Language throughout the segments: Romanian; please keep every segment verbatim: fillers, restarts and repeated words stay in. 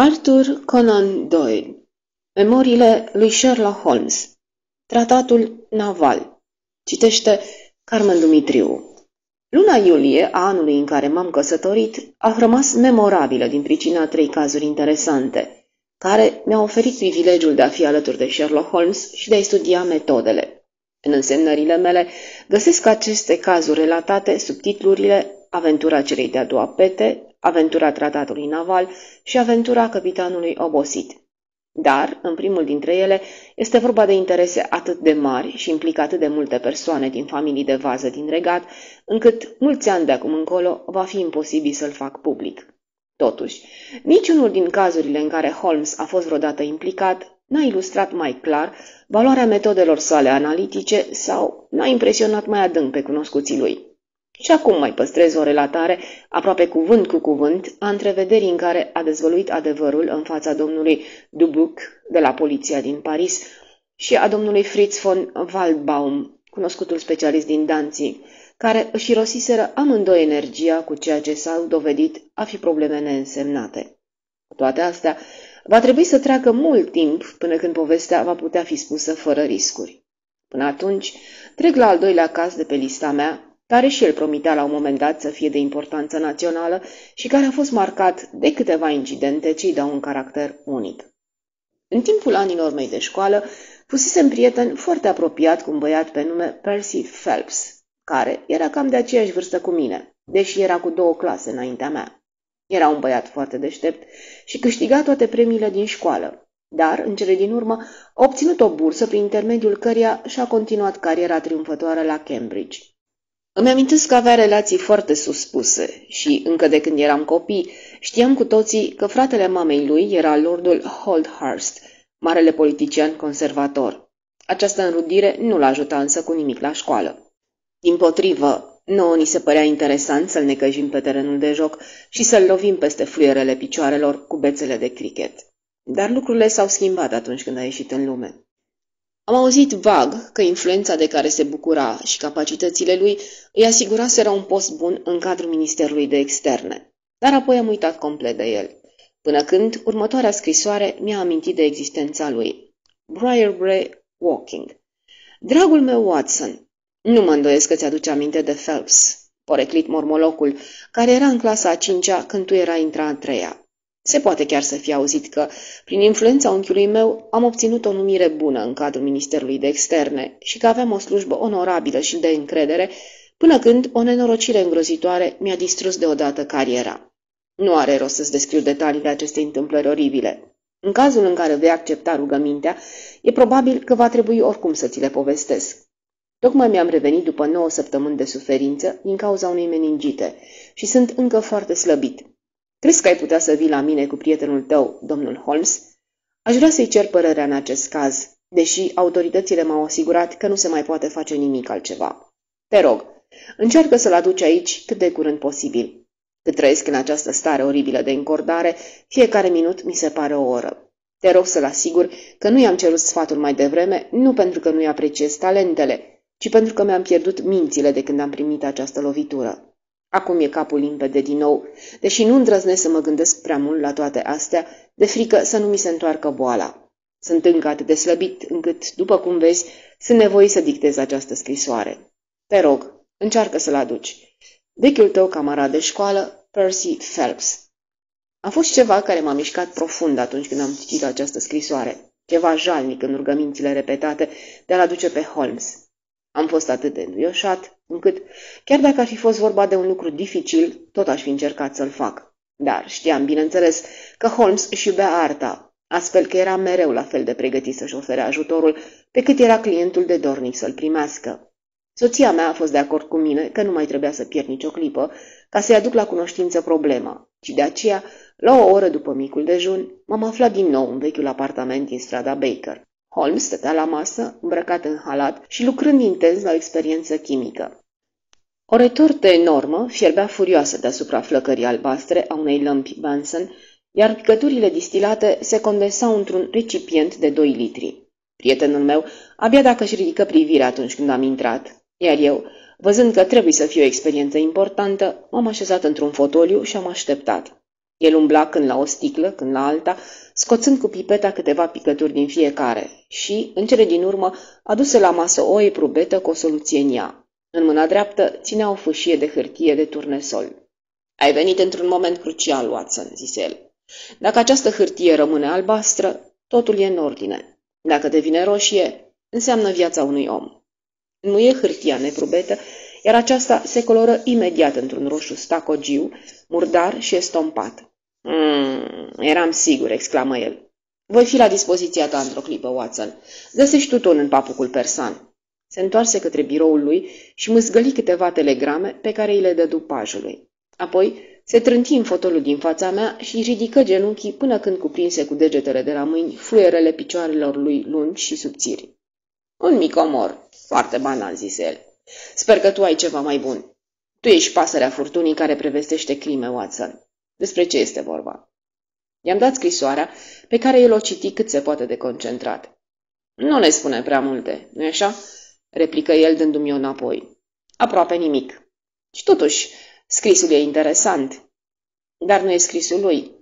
Arthur Conan Doyle. Memoriile lui Sherlock Holmes. Tratatul naval. Citește Carmen Dumitriu. Luna iulie a anului în care m-am căsătorit a rămas memorabilă din pricina trei cazuri interesante, care mi-au oferit privilegiul de a fi alături de Sherlock Holmes și de a-i studia metodele. În însemnările mele găsesc aceste cazuri relatate sub titlurile Aventura celei de-a doua pete, Aventura tratatului naval și Aventura capitanului obosit. Dar, în primul dintre ele, este vorba de interese atât de mari și implică atât de multe persoane din familii de vază din regat, încât mulți ani de acum încolo va fi imposibil să-l fac public. Totuși, niciunul din cazurile în care Holmes a fost vreodată implicat n-a ilustrat mai clar valoarea metodelor sale analitice sau n-a impresionat mai adânc pe cunoscuții lui. Și acum mai păstrez o relatare, aproape cuvânt cu cuvânt, a întrevederii în care a dezvăluit adevărul în fața domnului Dubuc de la poliția din Paris și a domnului Fritz von Waldbaum, cunoscutul specialist din Danzig, care își irosiseră amândoi energia cu ceea ce s-au dovedit a fi probleme neînsemnate. Cu toate astea, va trebui să treacă mult timp până când povestea va putea fi spusă fără riscuri. Până atunci, trec la al doilea caz de pe lista mea, care și el promitea la un moment dat să fie de importanță națională și care a fost marcat de câteva incidente ce îi dau un caracter unic. În timpul anilor mei de școală, fusesem prieten foarte apropiat cu un băiat pe nume Percy Phelps, care era cam de aceeași vârstă cu mine, deși era cu două clase înaintea mea. Era un băiat foarte deștept și câștiga toate premiile din școală, dar, în cele din urmă, a obținut o bursă prin intermediul căreia și-a continuat cariera triumfătoare la Cambridge. Îmi amintesc că avea relații foarte suspuse și, încă de când eram copii, știam cu toții că fratele mamei lui era Lordul Holdhurst, marele politician conservator. Această înrudire nu l-a ajutat însă cu nimic la școală. Dimpotrivă, nouă ni se părea interesant să-l necăjim pe terenul de joc și să-l lovim peste fluierele picioarelor cu bețele de cricket. Dar lucrurile s-au schimbat atunci când a ieșit în lume. Am auzit vag că influența de care se bucura și capacitățile lui îi asiguraseră un post bun în cadrul Ministerului de Externe, dar apoi am uitat complet de el, până când următoarea scrisoare mi-a amintit de existența lui. Briarbrae Walking. Dragul meu Watson, nu mă îndoiesc că ți-aduce aminte de Phelps, poreclit mormolocul, care era în clasa a cincea când tu erai intra a treia. Se poate chiar să fie auzit că, prin influența unchiului meu, am obținut o numire bună în cadrul Ministerului de Externe și că aveam o slujbă onorabilă și de încredere, până când o nenorocire îngrozitoare mi-a distrus deodată cariera. Nu are rost să-ți descriu detaliile acestei întâmplări oribile. În cazul în care vei accepta rugămintea, e probabil că va trebui oricum să ți le povestesc. Tocmai mi-am revenit după nouă săptămâni de suferință din cauza unei meningite și sunt încă foarte slăbit. Crezi că ai putea să vii la mine cu prietenul tău, domnul Holmes? Aș vrea să-i cer părerea în acest caz, deși autoritățile m-au asigurat că nu se mai poate face nimic altceva. Te rog, încearcă să-l aduci aici cât de curând posibil. Cât trăiesc în această stare oribilă de încordare, fiecare minut mi se pare o oră. Te rog să-l asigur că nu i-am cerut sfatul mai devreme, nu pentru că nu-i apreciez talentele, ci pentru că mi-am pierdut mințile de când am primit această lovitură. Acum e capul limpede din nou, deși nu îndrăznesc să mă gândesc prea mult la toate astea, de frică să nu mi se întoarcă boala. Sunt încă atât de slăbit încât, după cum vezi, sunt nevoit să dictez această scrisoare. Te rog, încearcă să-l aduci. Vechiul tău camarad de școală, Percy Phelps. A fost ceva care m-a mișcat profund atunci când am citit această scrisoare, ceva jalnic în rugămințile repetate de a-l aduce pe Holmes. Am fost atât de înduioșat, încât, chiar dacă ar fi fost vorba de un lucru dificil, tot aș fi încercat să-l fac. Dar știam, bineînțeles, că Holmes își iubea arta, astfel că era mereu la fel de pregătit să-și ofere ajutorul, pe cât era clientul de dornic să-l primească. Soția mea a fost de acord cu mine că nu mai trebuia să pierd nicio clipă ca să-i aduc la cunoștință problema, și de aceea, la o oră după micul dejun, m-am aflat din nou în vechiul apartament din strada Baker. Holmes stătea la masă, îmbrăcat în halat și lucrând intens la o experiență chimică. O retortă enormă fierbea furioasă deasupra flăcării albastre a unei lămpi Bunsen, iar picăturile distilate se condensau într-un recipient de doi litri. Prietenul meu abia dacă își ridică privirea atunci când am intrat, iar eu, văzând că trebuie să fie o experiență importantă, m-am așezat într-un fotoliu și am așteptat. El umbla când la o sticlă, când la alta, scoțând cu pipeta câteva picături din fiecare și, în cele din urmă, aduse la masă o eprubetă cu o soluție în ea. În mâna dreaptă ținea o fâșie de hârtie de turnesol. Ai venit într-un moment crucial, Watson, zise el. Dacă această hârtie rămâne albastră, totul e în ordine. Dacă devine roșie, înseamnă viața unui om. Înmuie hârtia în eprubetă, iar aceasta se coloră imediat într-un roșu stacogiu, murdar și estompat. Mm, eram sigur, exclamă el. Voi fi la dispoziția ta într-o clipă, Watson. Găsești tu ton în papucul persan. Se întoarse către biroul lui și mâzgăli câteva telegrame pe care îi le dădu pajului. Apoi se trânti în fotolul din fața mea și ridică genunchii până când cuprinse cu degetele de la mâini fluierele picioarelor lui lungi și subțiri. Un mic omor, foarte banal, zise el. Sper că tu ai ceva mai bun. Tu ești pasărea furtunii care prevestește crime, Watson. Despre ce este vorba? I-am dat scrisoarea, pe care el o citi cât se poate de concentrat. Nu ne spune prea multe, nu-i așa? Replică el dându-mi-o înapoi. Aproape nimic. Și totuși, scrisul e interesant. Dar nu e scrisul lui.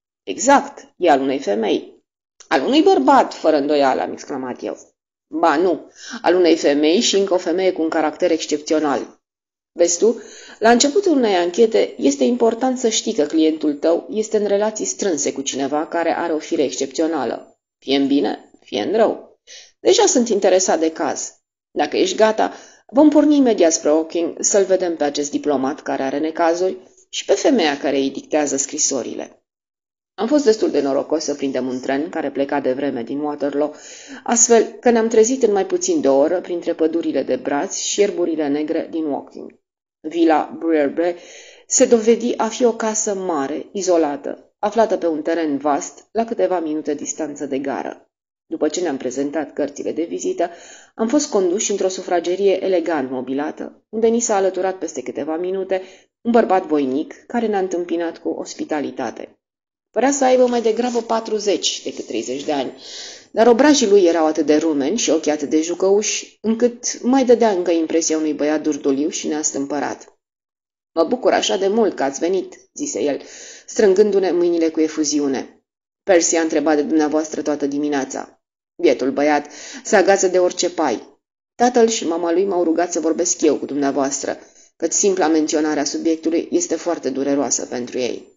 Exact, e al unei femei. Al unui bărbat, fără îndoială, am exclamat eu. Ba nu, al unei femei și încă o femeie cu un caracter excepțional. Vezi tu, la începutul unei anchete este important să știi că clientul tău este în relații strânse cu cineva care are o fire excepțională. Fie în bine, fie în rău. Deja sunt interesat de caz. Dacă ești gata, vom porni imediat spre Woking să-l vedem pe acest diplomat care are necazuri și pe femeia care îi dictează scrisorile. Am fost destul de norocos să prindem un tren care pleca de vreme din Waterloo, astfel că ne-am trezit în mai puțin de o oră printre pădurile de brați și ierburile negre din Woking. Villa Brearbe se dovedi a fi o casă mare, izolată, aflată pe un teren vast, la câteva minute distanță de gară. După ce ne-am prezentat cărțile de vizită, am fost conduși într-o sufragerie elegant mobilată, unde ni s-a alăturat peste câteva minute un bărbat voinic care ne-a întâmpinat cu ospitalitate. Părea să aibă mai degrabă patruzeci decât treizeci de ani, dar obrajii lui erau atât de rumeni și ochii atât de jucăuși, încât mai dădea încă impresia unui băiat durduliu și neastâmpărat. Mă bucur așa de mult că ați venit, zise el, strângându-ne mâinile cu efuziune. Percy a întrebat de dumneavoastră toată dimineața. Bietul băiat se agață de orice pai. Tatăl și mama lui m-au rugat să vorbesc eu cu dumneavoastră, căci simpla menționare a subiectului este foarte dureroasă pentru ei.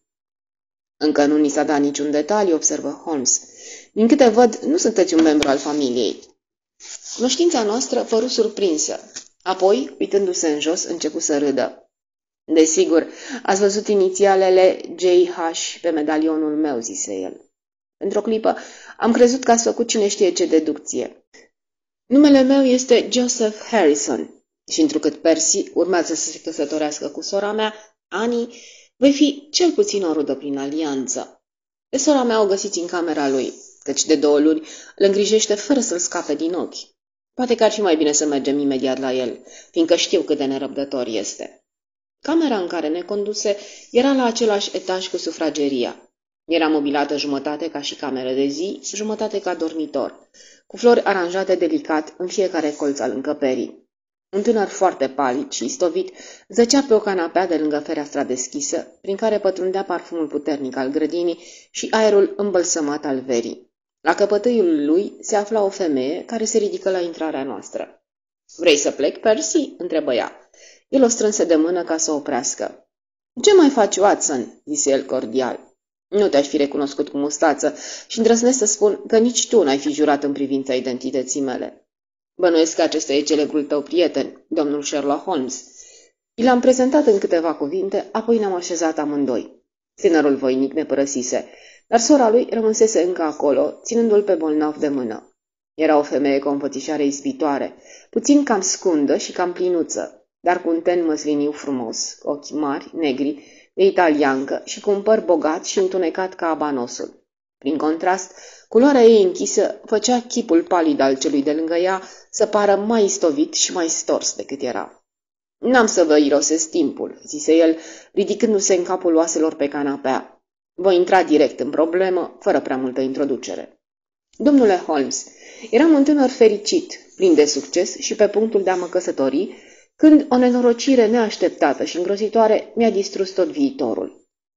Încă nu ni s-a dat niciun detaliu, observă Holmes. Din câte văd, nu sunteți un membru al familiei. Cunoștința noastră păru surprinsă. Apoi, uitându-se în jos, începu să râdă. Desigur, ați văzut inițialele J H pe medalionul meu, zise el. Într-o clipă am crezut că ați făcut cine știe ce deducție. Numele meu este Joseph Harrison și întrucât Percy urmează să se căsătorească cu sora mea, Annie, voi fi cel puțin o rudă prin alianță. Pe sora mea o găsiți în camera lui, căci de două luni îl îngrijește fără să-l scape din ochi. Poate că ar fi mai bine să mergem imediat la el, fiindcă știu cât de nerăbdător este. Camera în care ne conduse era la același etaj cu sufrageria. Era mobilată jumătate ca și cameră de zi, jumătate ca dormitor, cu flori aranjate delicat în fiecare colț al încăperii. Un tânăr foarte palid și istovit zăcea pe o canapea de lângă fereastra deschisă, prin care pătrundea parfumul puternic al grădinii și aerul îmbălsămat al verii. La căpătâiul lui se afla o femeie care se ridică la intrarea noastră. Vrei să plec, Percy?" întrebă ea. El o strânse de mână ca să o oprească. Ce mai faci, Watson?" zise el cordial. Nu te-aș fi recunoscut cu mustață și îndrăznesc să spun că nici tu n-ai fi jurat în privința identității mele. Bănuiesc că acesta e celebrul tău prieten, domnul Sherlock Holmes. I l-am prezentat în câteva cuvinte, apoi ne-am așezat amândoi. Tânărul voinic ne părăsise, dar sora lui rămânsese încă acolo, ținându-l pe bolnav de mână. Era o femeie cu o înfățișare ispitoare, puțin cam scundă și cam plinuță, dar cu un ten măsliniu frumos, ochi mari, negri, de italiancă și cu un păr bogat și întunecat ca abanosul. Prin contrast, culoarea ei închisă făcea chipul palid al celui de lângă ea să pară mai istovit și mai stors decât era. N-am să vă irosesc timpul, zise el, ridicându-se în capul oaselor pe canapea. Voi intra direct în problemă, fără prea multă introducere. Domnule Holmes, eram un tânăr fericit, plin de succes și pe punctul de a mă căsători, când o nenorocire neașteptată și îngrozitoare mi-a distrus tot viitorul.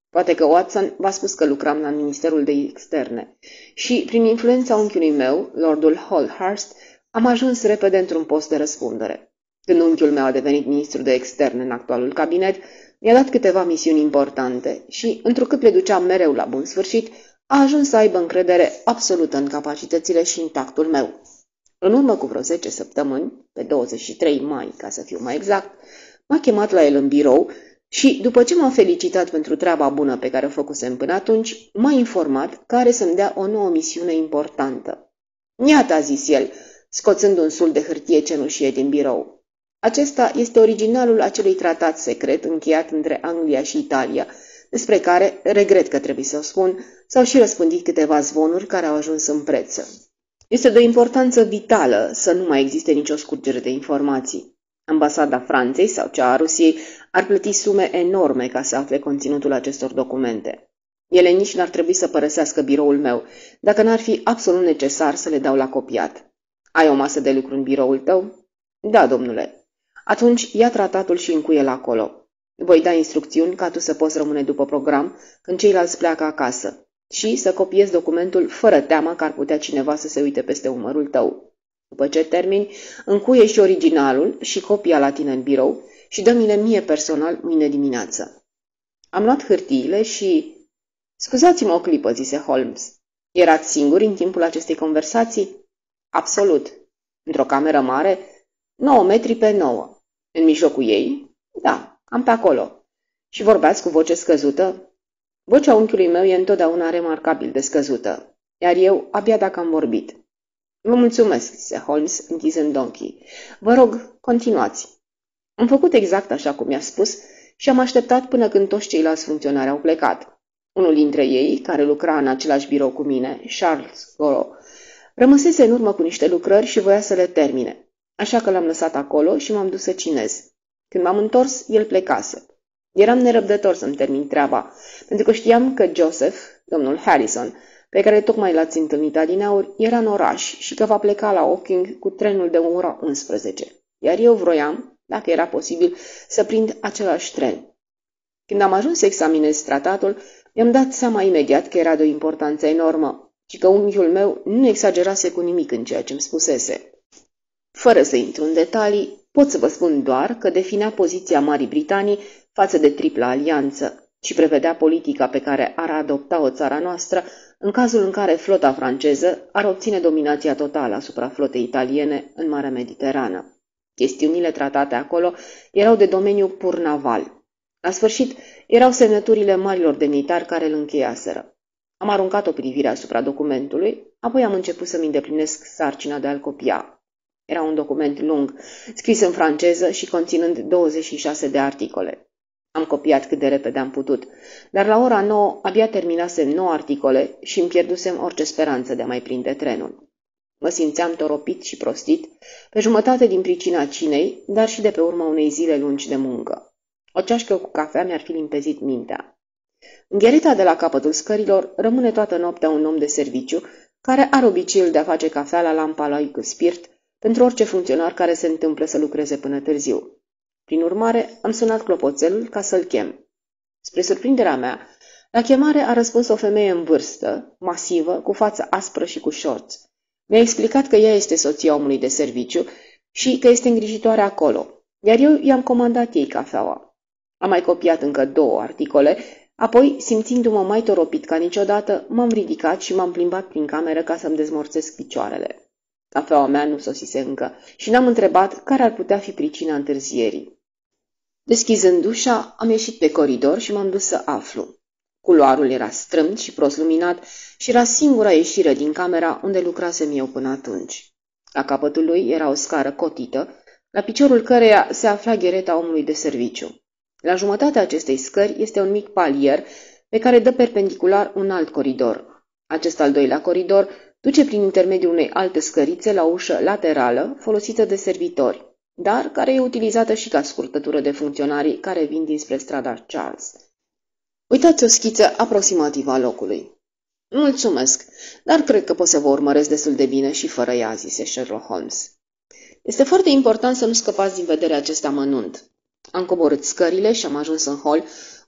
Poate că Watson v-a spus că lucram la Ministerul de Externe și, prin influența unchiului meu, Lordul Holdhurst, am ajuns repede într-un post de răspundere. Când unchiul meu a devenit ministru de externe în actualul cabinet, mi-a dat câteva misiuni importante și, întrucât le duceam mereu la bun sfârșit, a ajuns să aibă încredere absolută în capacitățile și în tactul meu. În urmă cu vreo zece săptămâni, pe douăzeci și trei mai, ca să fiu mai exact, m-a chemat la el în birou și, după ce m-a felicitat pentru treaba bună pe care o făcusem până atunci, m-a informat că are să-mi dea o nouă misiune importantă. Iată, a zis el, scoțând un sul de hârtie cenușie din birou. Acesta este originalul acelui tratat secret încheiat între Anglia și Italia, despre care, regret că trebuie să o spun, s-au și răspândit câteva zvonuri care au ajuns în preță. Este de o importanță vitală să nu mai existe nicio scurgere de informații. Ambasada Franței sau cea a Rusiei ar plăti sume enorme ca să afle conținutul acestor documente. Ele nici n-ar trebui să părăsească biroul meu, dacă n-ar fi absolut necesar să le dau la copiat. Ai o masă de lucru în biroul tău? Da, domnule. Atunci ia tratatul și încuie-l acolo. Voi da instrucțiuni ca tu să poți rămâne după program când ceilalți pleacă acasă și să copiezi documentul fără teamă că ar putea cineva să se uite peste umărul tău. După ce termini, încuie și originalul și copia la tine în birou și dă-mi-le mie personal mâine dimineață. Am luat hârtiile și... Scuzați-mă o clipă, zise Holmes. Erați singuri în timpul acestei conversații? Absolut. Într-o cameră mare, nouă metri pe nouă. În mijlocul ei? Da, am pe acolo. Și vorbeați cu voce scăzută? Vocea unchiului meu e întotdeauna remarcabil de scăzută, iar eu abia dacă am vorbit. Vă mulțumesc, zise Holmes, închizând ochii. Vă rog, continuați. Am făcut exact așa cum mi-a spus și am așteptat până când toți ceilalți funcționari au plecat. Unul dintre ei, care lucra în același birou cu mine, Charles Goro, rămăsese în urmă cu niște lucrări și voia să le termine. Așa că l-am lăsat acolo și m-am dus să cinez. Când m-am întors, el plecase. Eram nerăbdător să-mi termin treaba, pentru că știam că Joseph, domnul Harrison, pe care tocmai l-ați întâlnit adineauri, era în oraș și că va pleca la Woking cu trenul de ora unsprezece, iar eu vroiam, dacă era posibil, să prind același tren. Când am ajuns să examinez tratatul, mi-am dat seama imediat că era de o importanță enormă și că unchiul meu nu exagerase cu nimic în ceea ce îmi spusese. Fără să intru în detalii, pot să vă spun doar că definea poziția Marii Britanii față de tripla alianță și prevedea politica pe care ar adopta-o țara noastră în cazul în care flota franceză ar obține dominația totală asupra flotei italiene în Marea Mediterană. Chestiunile tratate acolo erau de domeniu pur naval. La sfârșit, erau semnăturile marilor demnitari care îl încheiaseră. Am aruncat o privire asupra documentului, apoi am început să-mi îndeplinesc sarcina de a-l copia. Era un document lung, scris în franceză și conținând douăzeci și șase de articole. Am copiat cât de repede am putut, dar la ora nouă abia terminasem nouă articole și îmi pierdusem orice speranță de a mai prinde trenul. Mă simțeam toropit și prostit, pe jumătate din pricina cinei, dar și de pe urma unei zile lungi de muncă. O ceașcă cu cafea mi-ar fi limpezit mintea. În gherita de la capătul scărilor rămâne toată noaptea un om de serviciu care are obiceiul de a face cafea la lampa lui cu spirit pentru orice funcționar care se întâmplă să lucreze până târziu. Prin urmare, am sunat clopoțelul ca să-l chem. Spre surprinderea mea, la chemare a răspuns o femeie în vârstă, masivă, cu față aspră și cu șorți. Mi-a explicat că ea este soția omului de serviciu și că este îngrijitoare acolo, iar eu i-am comandat ei cafeaua. Am mai copiat încă două articole, apoi, simțindu-mă mai toropit ca niciodată, m-am ridicat și m-am plimbat prin cameră ca să-mi dezmorțesc picioarele. Cafeaua mea nu sosise încă și n-am întrebat care ar putea fi pricina întârzierii. Deschizând ușa, am ieșit pe coridor și m-am dus să aflu. Culoarul era strâmt și prost luminat și era singura ieșire din camera unde lucrasem eu până atunci. La capătul lui era o scară cotită, la piciorul căreia se afla ghereta omului de serviciu. La jumătatea acestei scări este un mic palier pe care dă perpendicular un alt coridor. Acest al doilea coridor duce prin intermediul unei alte scărițe la o ușă laterală folosită de servitori, dar care e utilizată și ca scurtătură de funcționarii care vin dinspre strada Charles. Uitați o schiță aproximativă a locului. Mulțumesc, dar cred că pot să vă urmăresc destul de bine și fără ea, zise Sherlock Holmes. Este foarte important să nu scăpați din vedere acest amănunt. Am coborât scările și am ajuns în hol,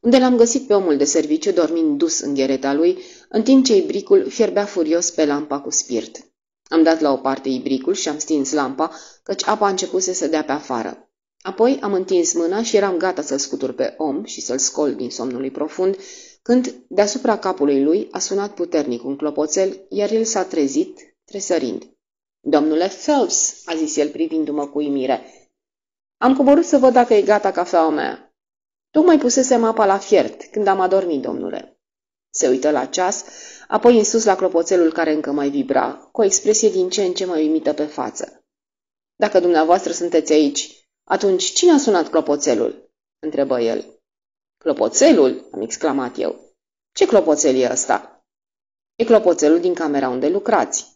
unde l-am găsit pe omul de serviciu dormind dus în ghereta lui, în timp ce ibricul fierbea furios pe lampa cu spirit. Am dat la o parte ibricul și am stins lampa, căci apa a început să se dea pe afară. Apoi am întins mâna și eram gata să-l scutur pe om și să-l scol din somnul lui profund, când, deasupra capului lui, a sunat puternic un clopoțel, iar el s-a trezit, tresărind. "Domnule Phelps," a zis el privindu-mă cu uimire, "am coborât să văd dacă e gata cafeaua mea. Tocmai pusesem apa la fiert când am adormit, domnule." Se uită la ceas, apoi în sus la clopoțelul care încă mai vibra, cu o expresie din ce în ce mai uimită pe față. "Dacă dumneavoastră sunteți aici, atunci cine a sunat clopoțelul?" întrebă el. "Clopoțelul?" am exclamat eu. "Ce clopoțel e ăsta?" "E clopoțelul din camera unde lucrați."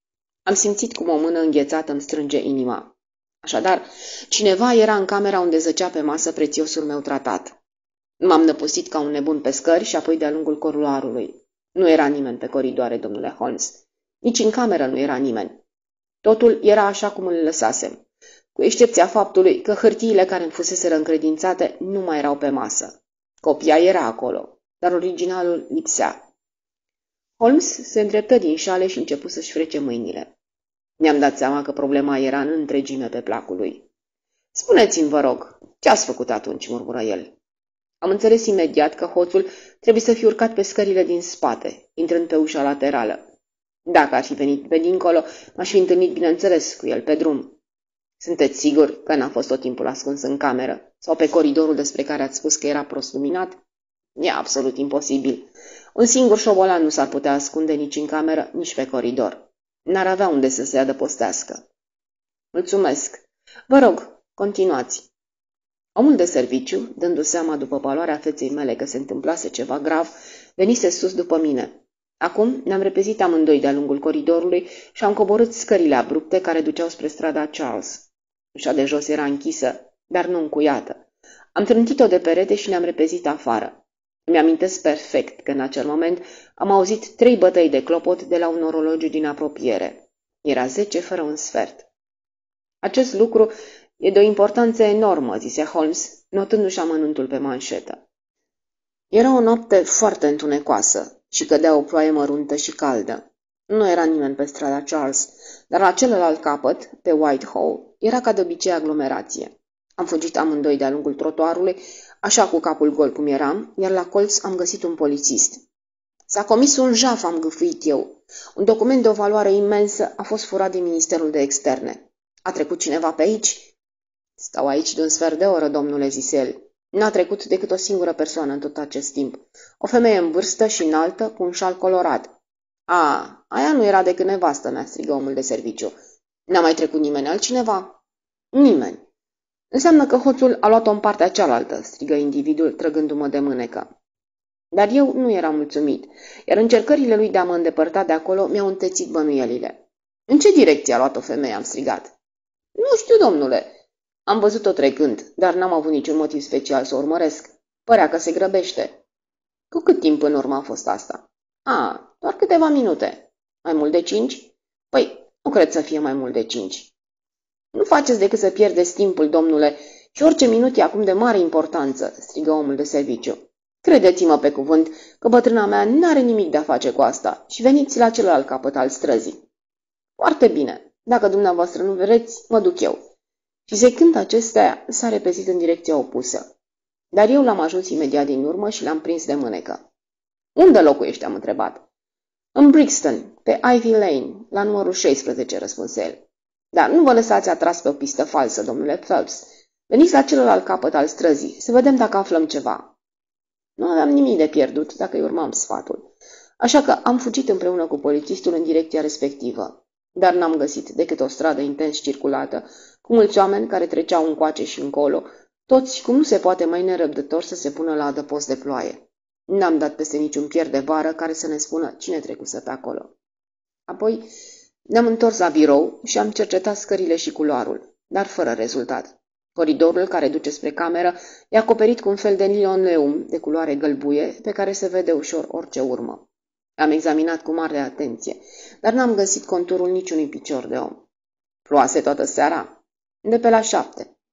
Am simțit cum o mână înghețată îmi strânge inima. Așadar, cineva era în camera unde zăcea pe masă prețiosul meu tratat. M-am năpustit ca un nebun pe scări și apoi de-a lungul coridoarului. Nu era nimeni pe coridoare, domnule Holmes. Nici în cameră nu era nimeni. Totul era așa cum îl lăsasem, cu excepția faptului că hârtiile care îmi fuseseră încredințate nu mai erau pe masă. Copia era acolo, dar originalul lipsea. Holmes se îndreptă din șale și începu să-și frece mâinile. Mi-am dat seama că problema era în întregime pe placul lui. "Spuneți-mi, vă rog, ce ați făcut atunci?" murmură el. Am înțeles imediat că hoțul trebuie să fi urcat pe scările din spate, intrând pe ușa laterală. Dacă ar fi venit pe dincolo, m-aș fi întâlnit, bineînțeles, cu el pe drum. "Sunteți sigur că n-a fost tot timpul ascuns în cameră sau pe coridorul despre care ați spus că era prost luminat?" "E absolut imposibil. Un singur șobolan nu s-ar putea ascunde nici în cameră, nici pe coridor. N-ar avea unde să se adăpostească." "Mulțumesc. Vă rog, continuați." Omul de serviciu, dându seama după paloarea feței mele că se întâmplase ceva grav, venise sus după mine. Acum ne-am repezit amândoi de-a lungul coridorului și am coborât scările abrupte care duceau spre strada Charles. Ușa de jos era închisă, dar nu încuiată. Am trântit-o de perete și ne-am repezit afară. Îmi amintesc perfect că în acel moment am auzit trei bătăi de clopot de la un orologiu din apropiere. Era zece fără un sfert. "Acest lucru e de o importanță enormă," zise Holmes, notându-și amănuntul pe manșetă. Era o noapte foarte întunecoasă și cădea o ploaie măruntă și caldă. Nu era nimeni pe strada Charles, dar la celălalt capăt, pe Whitehall, era ca de obicei aglomerație. Am fugit amândoi de-a lungul trotuarului, așa cu capul gol cum eram, iar la colț am găsit un polițist. "S-a comis un jaf," am gâfâit eu. "Un document de o valoare imensă a fost furat din Ministerul de Externe. A trecut cineva pe aici?" "Stau aici de un sfert de oră, domnule," zise el. "N-a trecut decât o singură persoană în tot acest timp. O femeie în vârstă și înaltă, cu un șal colorat." "A, aia nu era decât nevastă mea," strigă omul de serviciu. "N-a mai trecut nimeni altcineva?" "Nimeni." "Înseamnă că hoțul a luat-o în partea cealaltă," strigă individul, trăgându-mă de mânecă. Dar eu nu eram mulțumit, iar încercările lui de a mă îndepărta de acolo mi-au întețit bănuielile. "În ce direcție a luat-o femeie?" am strigat. "Nu știu, domnule. Am văzut-o trecând, dar n-am avut niciun motiv special să o urmăresc. Părea că se grăbește." "Cu cât timp în urmă a fost asta?" "A, doar câteva minute." "Mai mult de cinci?" "Păi, nu cred să fie mai mult de cinci." "Nu faceți decât să pierdeți timpul, domnule, și orice minut e acum de mare importanță," strigă omul de serviciu. "Credeți-mă pe cuvânt că bătrâna mea n-are nimic de-a face cu asta și veniți la celălalt capăt al străzii." "Foarte bine. Dacă dumneavoastră nu vreți, mă duc eu." Și zicând acestea, s-a repezit în direcția opusă. Dar eu l-am ajuns imediat din urmă și l-am prins de mânecă. "Unde locuiești?" am întrebat. "În Brixton, pe Ivy Lane, la numărul șaisprezece, răspunse el. "Dar nu vă lăsați atras pe o pistă falsă, domnule Phelps. Veniți la celălalt capăt al străzii, să vedem dacă aflăm ceva." Nu aveam nimic de pierdut dacă îi urmam sfatul, așa că am fugit împreună cu polițistul în direcția respectivă. Dar n-am găsit decât o stradă intens circulată, cu mulți oameni care treceau încoace și încolo, toți cum nu se poate mai nerăbdător să se pună la adăpost de ploaie. N-am dat peste niciun pier de vară care să ne spună cine trecuse pe acolo. Apoi ne-am întors la birou și am cercetat scările și culoarul, dar fără rezultat. Coridorul care duce spre cameră e acoperit cu un fel de linoleum de culoare gălbuie, pe care se vede ușor orice urmă. Am examinat cu mare atenție, dar n-am găsit conturul niciunui picior de om. Ploase toată seara? De pe la șapte.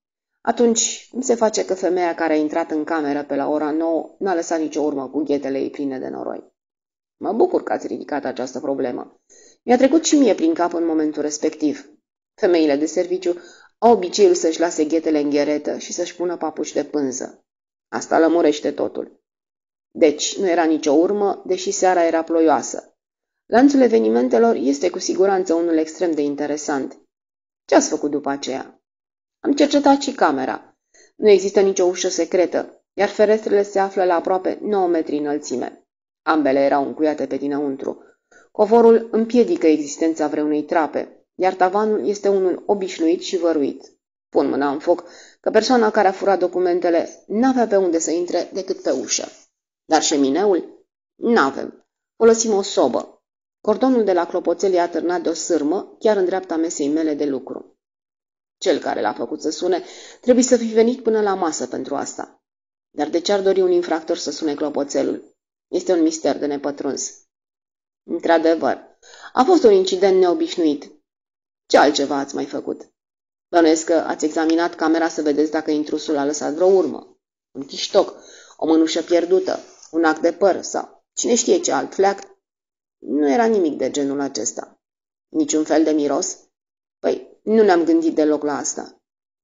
Atunci, cum se face că femeia care a intrat în cameră pe la ora nouă n-a lăsat nicio urmă cu ghetele ei pline de noroi? Mă bucur că ați ridicat această problemă. Mi-a trecut și mie prin cap în momentul respectiv. Femeile de serviciu au obiceiul să-și lase ghetele în gheretă și să-și pună papuci de pânză. Asta lămurește totul. Deci, nu era nicio urmă, deși seara era ploioasă. Lanțul evenimentelor este cu siguranță unul extrem de interesant. Ce ați făcut după aceea? Am cercetat și camera. Nu există nicio ușă secretă, iar ferestrele se află la aproape nouă metri înălțime. Ambele erau încuiate pe dinăuntru. Covorul împiedică existența vreunei trape, iar tavanul este unul obișnuit și văruit. Pun mâna în foc că persoana care a furat documentele n-avea pe unde să intre decât pe ușă. Dar șemineul? N-avem. Folosim o sobă. Cordonul de la clopoțel e atârnat de o sârmă, chiar în dreapta mesei mele de lucru. Cel care l-a făcut să sune trebuie să fi venit până la masă pentru asta. Dar de ce ar dori un infractor să sune clopoțelul? Este un mister de nepătruns. Într-adevăr, a fost un incident neobișnuit. Ce altceva ați mai făcut? Bănuiesc că ați examinat camera să vedeți dacă intrusul a lăsat vreo urmă. Un chiștoc, o mânușă pierdută, un ac de păr sau cine știe ce alt fleac. Nu era nimic de genul acesta. Niciun fel de miros? Păi, nu ne-am gândit deloc la asta.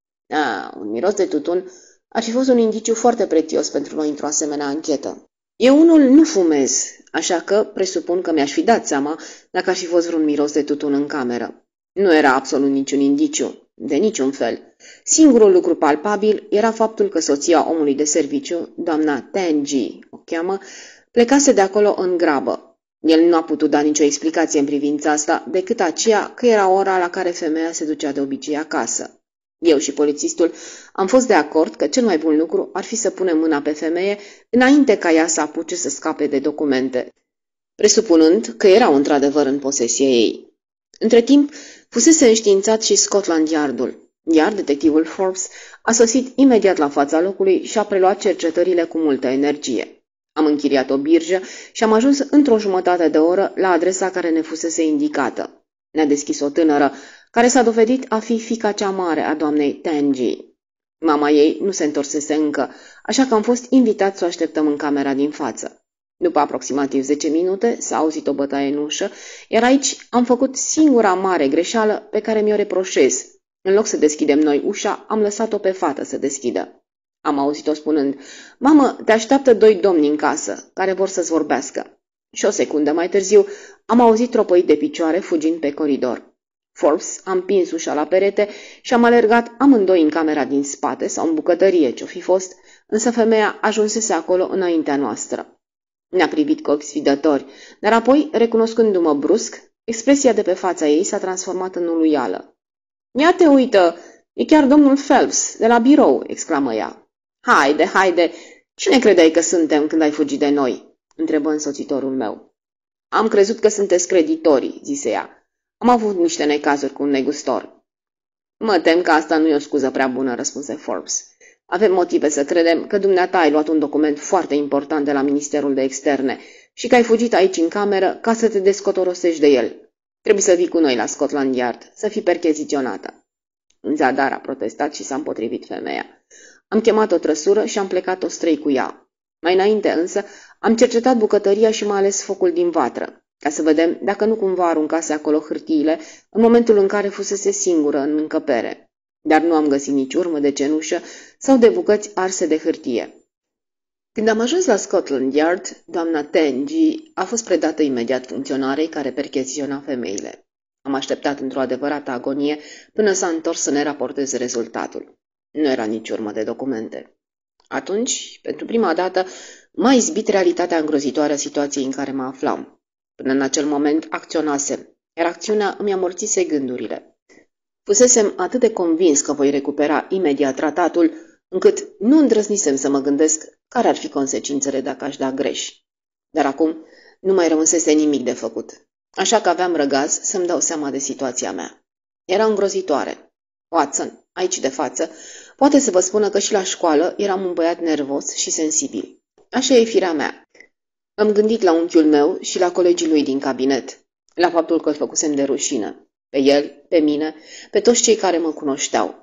A, un miros de tutun ar fi fost un indiciu foarte prețios pentru noi într-o asemenea anchetă. Eu unul nu fumez, așa că presupun că mi-aș fi dat seama dacă ar fi fost vreun miros de tutun în cameră. Nu era absolut niciun indiciu, de niciun fel. Singurul lucru palpabil era faptul că soția omului de serviciu, doamna Tenji, o cheamă, plecase de acolo în grabă. El nu a putut da nicio explicație în privința asta, decât aceea că era ora la care femeia se ducea de obicei acasă. Eu și polițistul am fost de acord că cel mai bun lucru ar fi să punem mâna pe femeie înainte ca ea să apuce să scape de documente, presupunând că erau într-adevăr în posesie ei. Între timp, fusese înștiințat și Scotland Yardul, iar detectivul Forbes a sosit imediat la fața locului și a preluat cercetările cu multă energie. Am închiriat o birjă și am ajuns într-o jumătate de oră la adresa care ne fusese indicată. Ne-a deschis o tânără, care s-a dovedit a fi fiica cea mare a doamnei Tenji. Mama ei nu se întorsese încă, așa că am fost invitat să o așteptăm în camera din față. După aproximativ zece minute s-a auzit o bătaie în ușă, iar aici am făcut singura mare greșeală pe care mi-o reproșez. În loc să deschidem noi ușa, am lăsat-o pe fată să deschidă. Am auzit-o spunând, mamă, te așteaptă doi domni în casă, care vor să-ți vorbească. Și o secundă mai târziu am auzit tropăit de picioare fugind pe coridor. Forbes a împins ușa la perete și am alergat amândoi în camera din spate sau în bucătărie ce-o fi fost, însă femeia ajunsese acolo înaintea noastră. Ne-a privit cu ochi sfidători, dar apoi, recunoscându-mă brusc, expresia de pe fața ei s-a transformat în uluială. Ia te uită, e chiar domnul Phelps, de la birou, exclamă ea. Haide, haide, cine credeai că suntem când ai fugit de noi? Întrebă însoțitorul meu. Am crezut că sunteți creditorii, zise ea. Am avut niște necazuri cu un negustor. Mă tem că asta nu e o scuză prea bună, răspunse Forbes. Avem motive să credem că dumneata ai luat un document foarte important de la Ministerul de Externe și că ai fugit aici în cameră ca să te descotorosești de el. Trebuie să vii cu noi la Scotland Yard, să fii percheziționată. În zadar a protestat și s-a împotrivit femeia. Am chemat o trăsură și am plecat o străi cu ea. Mai înainte însă am cercetat bucătăria și mai ales focul din vatră, ca să vedem dacă nu cumva aruncase acolo hârtiile în momentul în care fusese singură în încăpere. Dar nu am găsit nici urmă de cenușă sau de bucăți arse de hârtie. Când am ajuns la Scotland Yard, doamna Tenji a fost predată imediat funcționarei care percheziționa femeile. Am așteptat într-o adevărată agonie până s-a întors să ne raporteze rezultatul. Nu era nici urmă de documente. Atunci, pentru prima dată, m-a izbit realitatea îngrozitoare a situației în care mă aflam. Până în acel moment acționasem, iar acțiunea îmi amorțise gândurile. Fusesem atât de convins că voi recupera imediat tratatul, încât nu îndrăznisem să mă gândesc care ar fi consecințele dacă aș da greș. Dar acum nu mai rămâsese nimic de făcut, așa că aveam răgaz să-mi dau seama de situația mea. Era îngrozitoare. Watson, aici de față, poate să vă spună că și la școală eram un băiat nervos și sensibil. Așa e firea mea. Am gândit la unchiul meu și la colegii lui din cabinet, la faptul că îl făcusem de rușine, pe el, pe mine, pe toți cei care mă cunoșteau.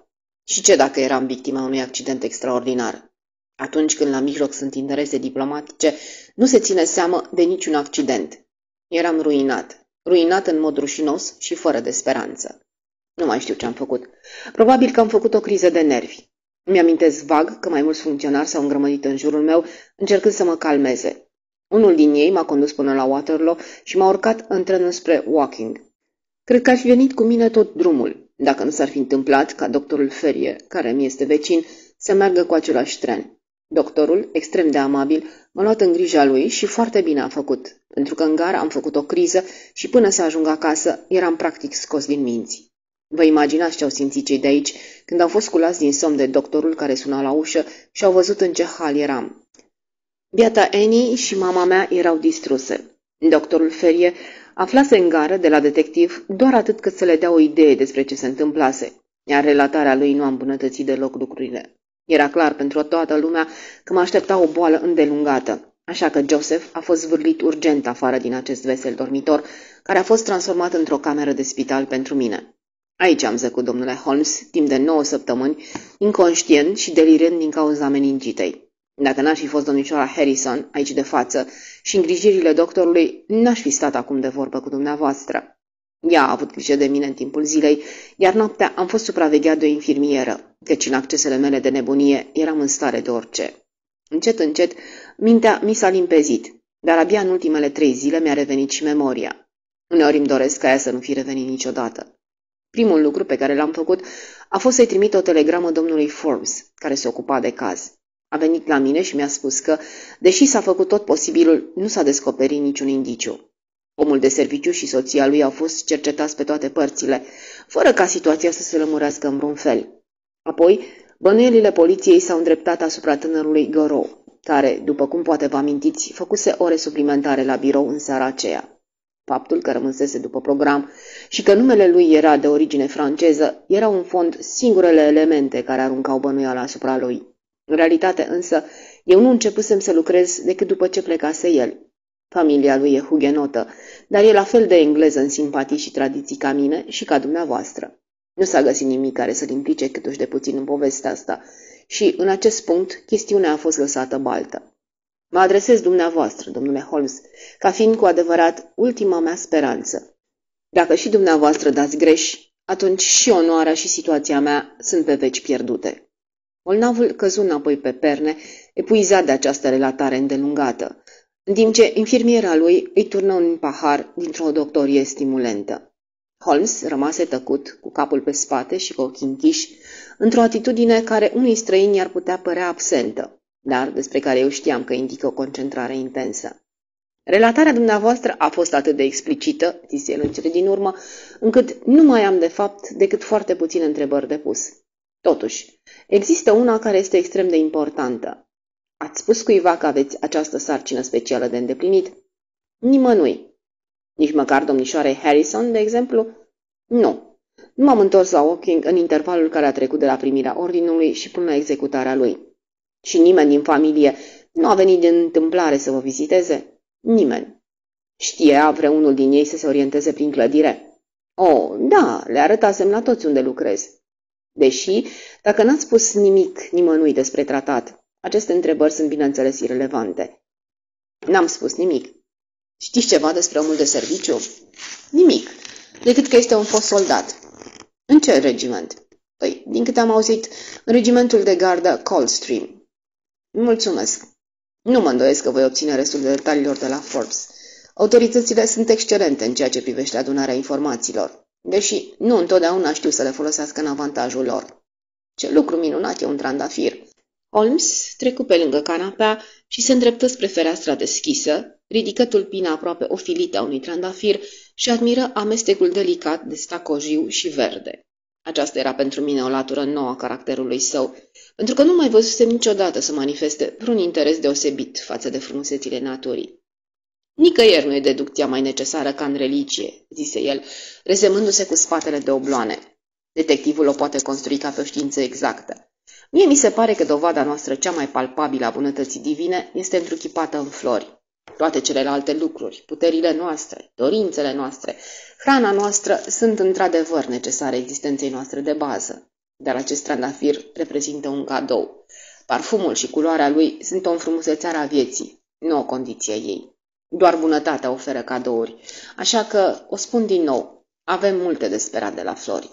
Și ce dacă eram victima unui accident extraordinar? Atunci când la mijloc sunt interese diplomatice, nu se ține seamă de niciun accident. Eram ruinat, ruinat în mod rușinos și fără de speranță. Nu mai știu ce am făcut. Probabil că am făcut o criză de nervi. Mi-amintesc vag că mai mulți funcționari s-au îngrămădit în jurul meu, încercând să mă calmeze. Unul din ei m-a condus până la Waterloo și m-a urcat în trenul spre Woking. Cred că ar fi venit cu mine tot drumul, dacă nu s-ar fi întâmplat ca doctorul Ferrier, care mi este vecin, să meargă cu același tren. Doctorul, extrem de amabil, m-a luat în grija lui și foarte bine a făcut, pentru că în gara am făcut o criză și până să ajung acasă eram practic scos din minți. Vă imaginați ce au simțit cei de aici când au fost sculați din somn de doctorul care suna la ușă și au văzut în ce hal eram. Biata Annie și mama mea erau distruse. Doctorul Ferrier aflase în gară de la detectiv doar atât cât să le dea o idee despre ce se întâmplase, iar relatarea lui nu a îmbunătățit deloc lucrurile. Era clar pentru toată lumea că mă aștepta o boală îndelungată, așa că Joseph a fost zvârlit urgent afară din acest vesel dormitor, care a fost transformat într-o cameră de spital pentru mine. Aici am zăcut, domnule Holmes, timp de nouă săptămâni, inconștient și delirând din cauza meningitei. Dacă n-aș fi fost domnișoara Harrison aici de față și îngrijirile doctorului, n-aș fi stat acum de vorbă cu dumneavoastră. Ea a avut grijă de mine în timpul zilei, iar noaptea am fost supravegheat de o infirmieră, căci în accesele mele de nebunie eram în stare de orice. Încet, încet, mintea mi s-a limpezit, dar abia în ultimele trei zile mi-a revenit și memoria. Uneori îmi doresc ca ea să nu fi revenit niciodată. Primul lucru pe care l-am făcut a fost să-i trimit o telegramă domnului Forbes, care se ocupa de caz. A venit la mine și mi-a spus că, deși s-a făcut tot posibilul, nu s-a descoperit niciun indiciu. Omul de serviciu și soția lui au fost cercetați pe toate părțile, fără ca situația să se lămurească în vreun fel. Apoi, bănuielile poliției s-au îndreptat asupra tânărului Goro, care, după cum poate vă amintiți, făcuse ore suplimentare la birou în seara aceea. Faptul că rămânsese după program și că numele lui era de origine franceză erau în fond singurele elemente care aruncau bănuiala asupra lui. În realitate însă, eu nu începusem să lucrez decât după ce plecase el. Familia lui e hugenotă, dar e la fel de engleză în simpatii și tradiții ca mine și ca dumneavoastră. Nu s-a găsit nimic care să-l implice câtuși de puțin în povestea asta și, în acest punct, chestiunea a fost lăsată baltă. Mă adresez dumneavoastră, domnule Holmes, ca fiind cu adevărat ultima mea speranță. Dacă și dumneavoastră dați greș, atunci și onoarea și situația mea sunt pe veci pierdute. Bolnavul căzu înapoi pe perne, epuizat de această relatare îndelungată, în timp ce infirmiera lui îi turnă un pahar dintr-o doctorie stimulentă. Holmes rămase tăcut, cu capul pe spate și cu ochii închiși, într-o atitudine care unui străin i-ar putea părea absentă, dar despre care eu știam că indică o concentrare intensă. Relatarea dumneavoastră a fost atât de explicită, zise el în cele din urmă, încât nu mai am de fapt decât foarte puține întrebări de pus. Totuși, există una care este extrem de importantă. Ați spus cuiva că aveți această sarcină specială de îndeplinit? Nimănui. Nici măcar domnișoarei Harrison, de exemplu? Nu. Nu m-am întors la Woking în intervalul care a trecut de la primirea ordinului și până la executarea lui. Și nimeni din familie nu a venit din întâmplare să vă viziteze? Nimeni. Știa vreunul din ei să se orienteze prin clădire? Oh, da, le arătasem la toți unde lucrez. Deși, dacă n-ați spus nimic nimănui despre tratat, aceste întrebări sunt bineînțeles irelevante. N-am spus nimic. Știți ceva despre omul de serviciu? Nimic, decât că este un fost soldat. În ce regiment? Păi, din câte am auzit, în regimentul de gardă Coldstream. Mulțumesc. Nu mă îndoiesc că voi obține restul de detaliilor de la Forbes. Autoritățile sunt excelente în ceea ce privește adunarea informațiilor, deși nu întotdeauna știu să le folosească în avantajul lor. Ce lucru minunat e un trandafir! Holmes trecu pe lângă canapea și se îndreptă spre fereastra deschisă, ridică tulpina aproape ofilită a unui trandafir și admiră amestecul delicat de stacojiu și verde. Aceasta era pentru mine o latură nouă a caracterului său, pentru că nu mai văzusem niciodată să manifeste vreun interes deosebit față de frumusețile naturii. Nicăieri nu e deducția mai necesară ca în religie, zise el, rezemându-se cu spatele de obloane. Detectivul o poate construi ca pe o știință exactă. Mie mi se pare că dovada noastră cea mai palpabilă a bunătății divine este întruchipată în flori. Toate celelalte lucruri, puterile noastre, dorințele noastre, hrana noastră sunt într-adevăr necesare existenței noastre de bază. dar acest trandafir reprezintă un cadou. Parfumul și culoarea lui sunt o înfrumusețare a vieții, nu o condiție ei. Doar bunătatea oferă cadouri, așa că, o spun din nou, avem multe de sperat de la flori.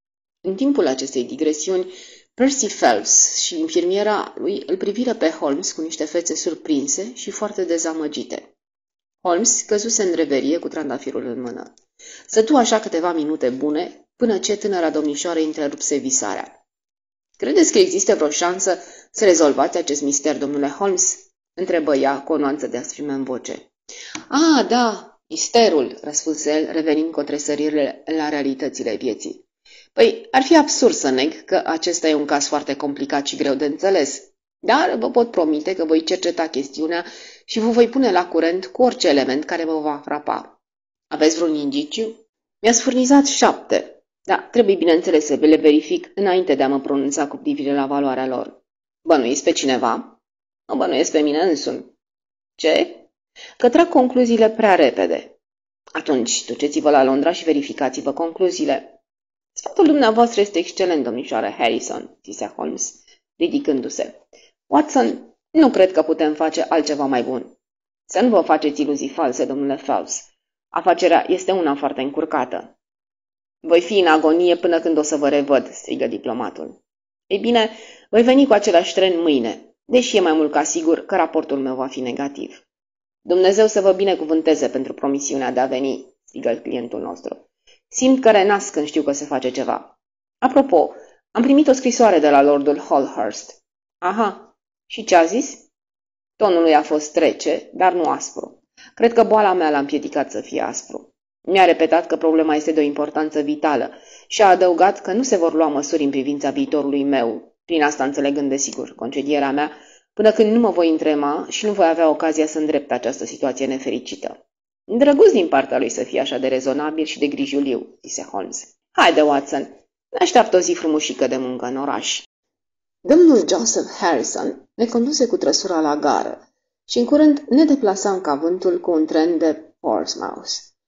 În timpul acestei digresiuni, Percy Phelps și infirmiera lui îl priviră pe Holmes cu niște fețe surprinse și foarte dezamăgite. Holmes căzuse în reverie cu trandafirul în mână. Stătu așa câteva minute bune, până ce tânăra domnișoară întrerupse visarea. Credeți că există vreo șansă să rezolvați acest mister, domnule Holmes?" întrebă ea cu o nuanță de asprime în voce. A, da, misterul," răspunse el, revenind cu tresăririle la realitățile vieții. Păi, ar fi absurd să neg că acesta e un caz foarte complicat și greu de înțeles, dar vă pot promite că voi cerceta chestiunea și vă voi pune la curent cu orice element care vă va frapa. Aveți vreun indiciu? Mi-ați furnizat șapte, dar trebuie bineînțeles să le verific înainte de a mă pronunța cu privire la valoarea lor. Bănuiți pe cineva? Mă bănuiesc pe mine însumi. Ce? Că trag concluziile prea repede. Atunci, duceți-vă la Londra și verificați-vă concluziile. Sfatul dumneavoastră este excelent, domnișoară Harrison, zise Holmes, ridicându-se. Watson, nu cred că putem face altceva mai bun. Să nu vă faceți iluzii false, domnule Phelps. Afacerea este una foarte încurcată. Voi fi în agonie până când o să vă revăd, strigă diplomatul. Ei bine, voi veni cu același tren mâine, deși e mai mult ca sigur că raportul meu va fi negativ. Dumnezeu să vă binecuvânteze pentru promisiunea de a veni, strigă clientul nostru. Simt că renasc când știu că se face ceva. Apropo, am primit o scrisoare de la lordul Hallhurst. Aha, și ce a zis? Tonul lui a fost rece, dar nu aspru. Cred că boala mea l-a împiedicat să fie aspru. Mi-a repetat că problema este de o importanță vitală și a adăugat că nu se vor lua măsuri în privința viitorului meu, prin asta înțelegând desigur concedierea mea, până când nu mă voi întrema și nu voi avea ocazia să îndrept această situație nefericită. Drăguț din partea lui să fie așa de rezonabil și de grijuliu, zise Holmes. Haide, Watson, ne așteaptă o zi frumușică de muncă în oraș. Domnul Joseph Harrison ne conduse cu trăsura la gară și în curând ne deplasam ca vântul cu un tren de Portsmouth.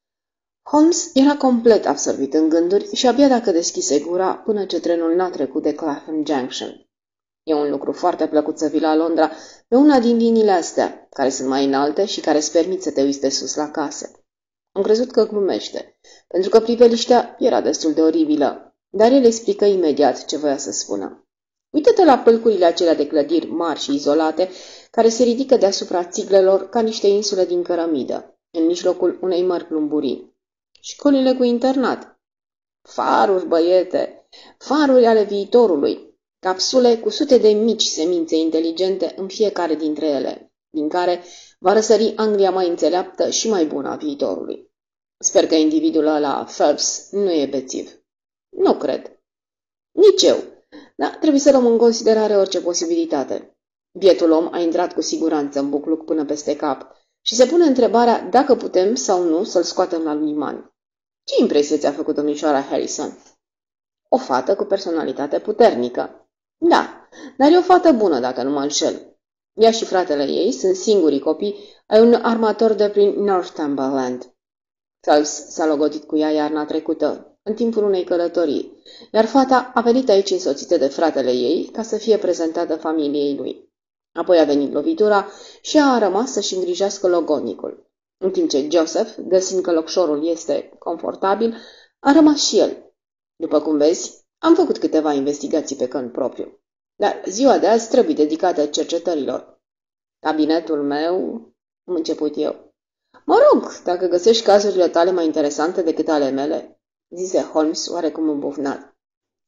Holmes era complet absorbit în gânduri și abia dacă deschise gura până ce trenul n-a trecut de Clapham Junction. E un lucru foarte plăcut să vii la Londra pe una din liniile astea, care sunt mai înalte și care îți permit să te uiți de sus la case. Am crezut că glumește, pentru că priveliștea era destul de oribilă, dar el explică imediat ce voia să spună. Uită-te la pălcurile acelea de clădiri mari și izolate, care se ridică deasupra țiglelor ca niște insule din cărămidă, în mijlocul unei mări plumburii. Școlile cu internat. Faruri, băiete, faruri ale viitorului. Capsule cu sute de mici semințe inteligente în fiecare dintre ele, din care va răsări Anglia mai înțeleaptă și mai bună a viitorului. Sper că individul ăla, Phelps, nu e bețiv. Nu cred. Nici eu, dar trebuie să luăm în considerare orice posibilitate. Bietul om a intrat cu siguranță în bucluc până peste cap și se pune întrebarea dacă putem sau nu să-l scoatem la liman. Ce impresie ți-a făcut domnișoara Harrison? O fată cu personalitate puternică. Da, dar e o fată bună, dacă nu mă înșel. Ea și fratele ei sunt singurii copii ai un armator de prin Northumberland. Phelps s-a logodit cu ea iarna trecută, în timpul unei călătorii, iar fata a venit aici însoțită de fratele ei ca să fie prezentată familiei lui. Apoi a venit lovitura și a rămas să-și îngrijească logodnicul, în timp ce Joseph, găsind că locșorul este confortabil, a rămas și el. După cum vezi, am făcut câteva investigații pe cont propriu, dar ziua de azi trebuie dedicată cercetărilor. Cabinetul meu, am început eu. Mă rog, dacă găsești cazurile tale mai interesante decât ale mele, zise Holmes oarecum îmbufnat.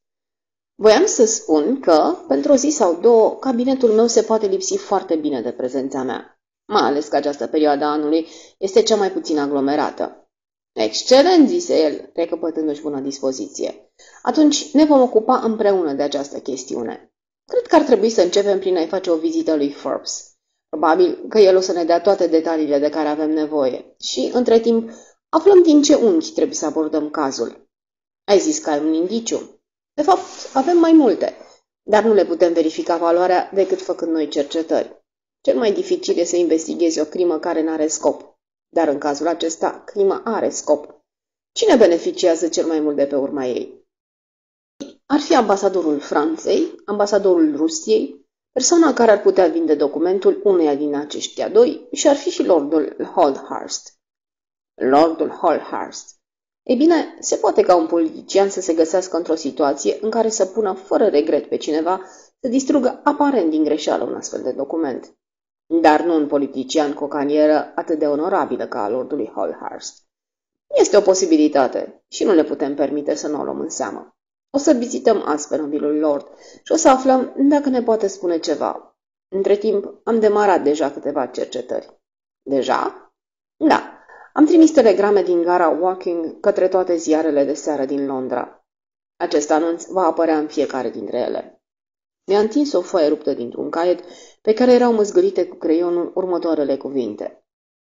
Voiam să spun că, pentru o zi sau două, cabinetul meu se poate lipsi foarte bine de prezența mea, mai ales că această perioadă a anului este cea mai puțin aglomerată. Excelent, zise el, recăpătându-și bună dispoziție. Atunci ne vom ocupa împreună de această chestiune. Cred că ar trebui să începem prin a-i face o vizită lui Forbes. Probabil că el o să ne dea toate detaliile de care avem nevoie și, între timp, aflăm din ce unghi trebuie să abordăm cazul. Ai zis că ai un indiciu. De fapt, avem mai multe, dar nu le putem verifica valoarea decât făcând noi cercetări. Cel mai dificil e să investighezi o crimă care n-are scop. Dar în cazul acesta, crima are scop. Cine beneficiază cel mai mult de pe urma ei? ar fi ambasadorul Franței, ambasadorul Rusiei, persoana care ar putea vinde documentul uneia din aceștia doi și ar fi și Lordul Holdhurst. Lordul Holdhurst. Ei bine, se poate ca un politician să se găsească într-o situație în care să pună fără regret pe cineva să distrugă aparent din greșeală un astfel de document. Dar nu un politician cu o carieră atât de onorabilă ca a Lordului Holdhurst. Este o posibilitate și nu ne putem permite să nu o luăm în seamă. O să vizităm azi pe nobilul Lord și o să aflăm dacă ne poate spune ceva. Între timp, am demarat deja câteva cercetări. Deja? Da. Am trimis telegrame din gara Woking către toate ziarele de seară din Londra. Acest anunț va apărea în fiecare dintre ele. Mi-a întins o foaie ruptă dintr-un caiet pe care erau măzgălite cu creionul următoarele cuvinte.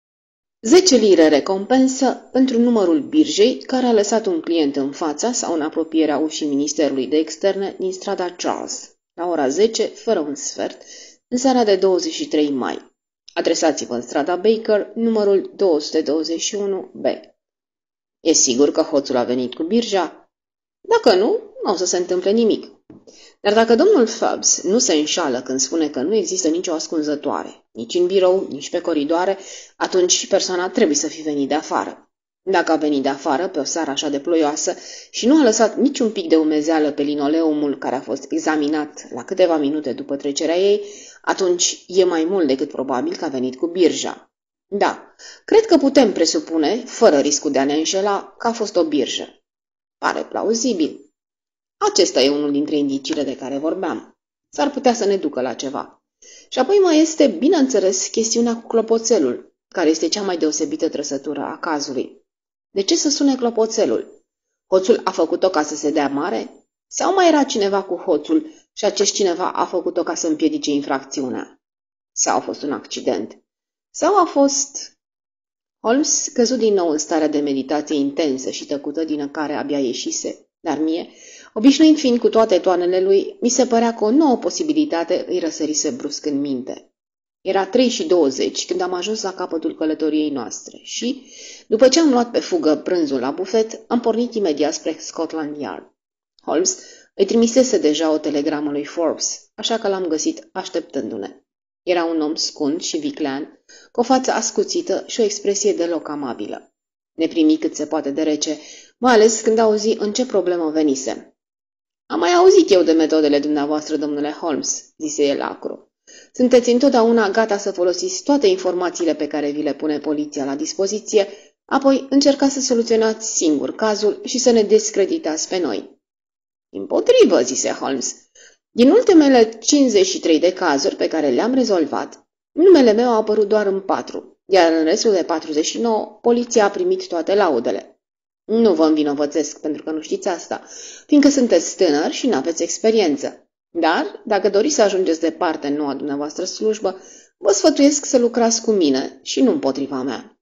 zece lire recompensă pentru numărul birjei care a lăsat un client în fața sau în apropierea ușii Ministerului de Externe din strada Charles, la ora zece, fără un sfert, în seara de douăzeci și trei mai. Adresați-vă în strada Baker, numărul două sute douăzeci și unu B. E sigur că hoțul a venit cu birja? Dacă nu, nu o să se întâmple nimic. Dar dacă domnul Phelps nu se înșală când spune că nu există nicio ascunzătoare, nici în birou, nici pe coridoare, atunci și persoana trebuie să fi venit de afară. Dacă a venit de afară pe o seară așa de ploioasă și nu a lăsat niciun pic de umezeală pe linoleumul care a fost examinat la câteva minute după trecerea ei, atunci e mai mult decât probabil că a venit cu birja. Da, cred că putem presupune, fără riscul de a ne înșela, că a fost o birjă. Pare plauzibil. Acesta e unul dintre indiciile de care vorbeam. S-ar putea să ne ducă la ceva. Și apoi mai este, bineînțeles, chestiunea cu clopoțelul, care este cea mai deosebită trăsătură a cazului. De ce să sune clopoțelul? Hoțul a făcut-o ca să se dea mare? Sau mai era cineva cu hoțul și acest cineva a făcut-o ca să împiedice infracțiunea? Sau a fost un accident? Sau a fost... Holmes căzut din nou în starea de meditație intensă și tăcută din care abia ieșise, dar mie, obișnuind fiind cu toate toanele lui, mi se părea că o nouă posibilitate îi răsărise brusc în minte. Era trei și douăzeci când am ajuns la capătul călătoriei noastre și, după ce am luat pe fugă prânzul la bufet, am pornit imediat spre Scotland Yard. Holmes îi trimisese deja o telegramă lui Forbes, așa că l-am găsit așteptându-ne. Era un om scund și viclean, cu o față ascuțită și o expresie deloc amabilă. Ne primi cât se poate de rece, mai ales când auzi în ce problemă venise. Am mai auzit eu de metodele dumneavoastră, domnule Holmes, zise el acru. Sunteți întotdeauna gata să folosiți toate informațiile pe care vi le pune poliția la dispoziție, apoi încercați să soluționați singur cazul și să ne descreditați pe noi. Împotrivă, zise Holmes. Din ultimele cincizeci și trei de cazuri pe care le-am rezolvat, numele meu a apărut doar în patru, iar în restul de patruzeci și nouă, poliția a primit toate laudele. Nu vă învinovățesc pentru că nu știți asta, fiindcă sunteți tânăr și n-aveți experiență. Dar, dacă doriți să ajungeți departe în noua dumneavoastră slujbă, vă sfătuiesc să lucrați cu mine și nu împotriva mea.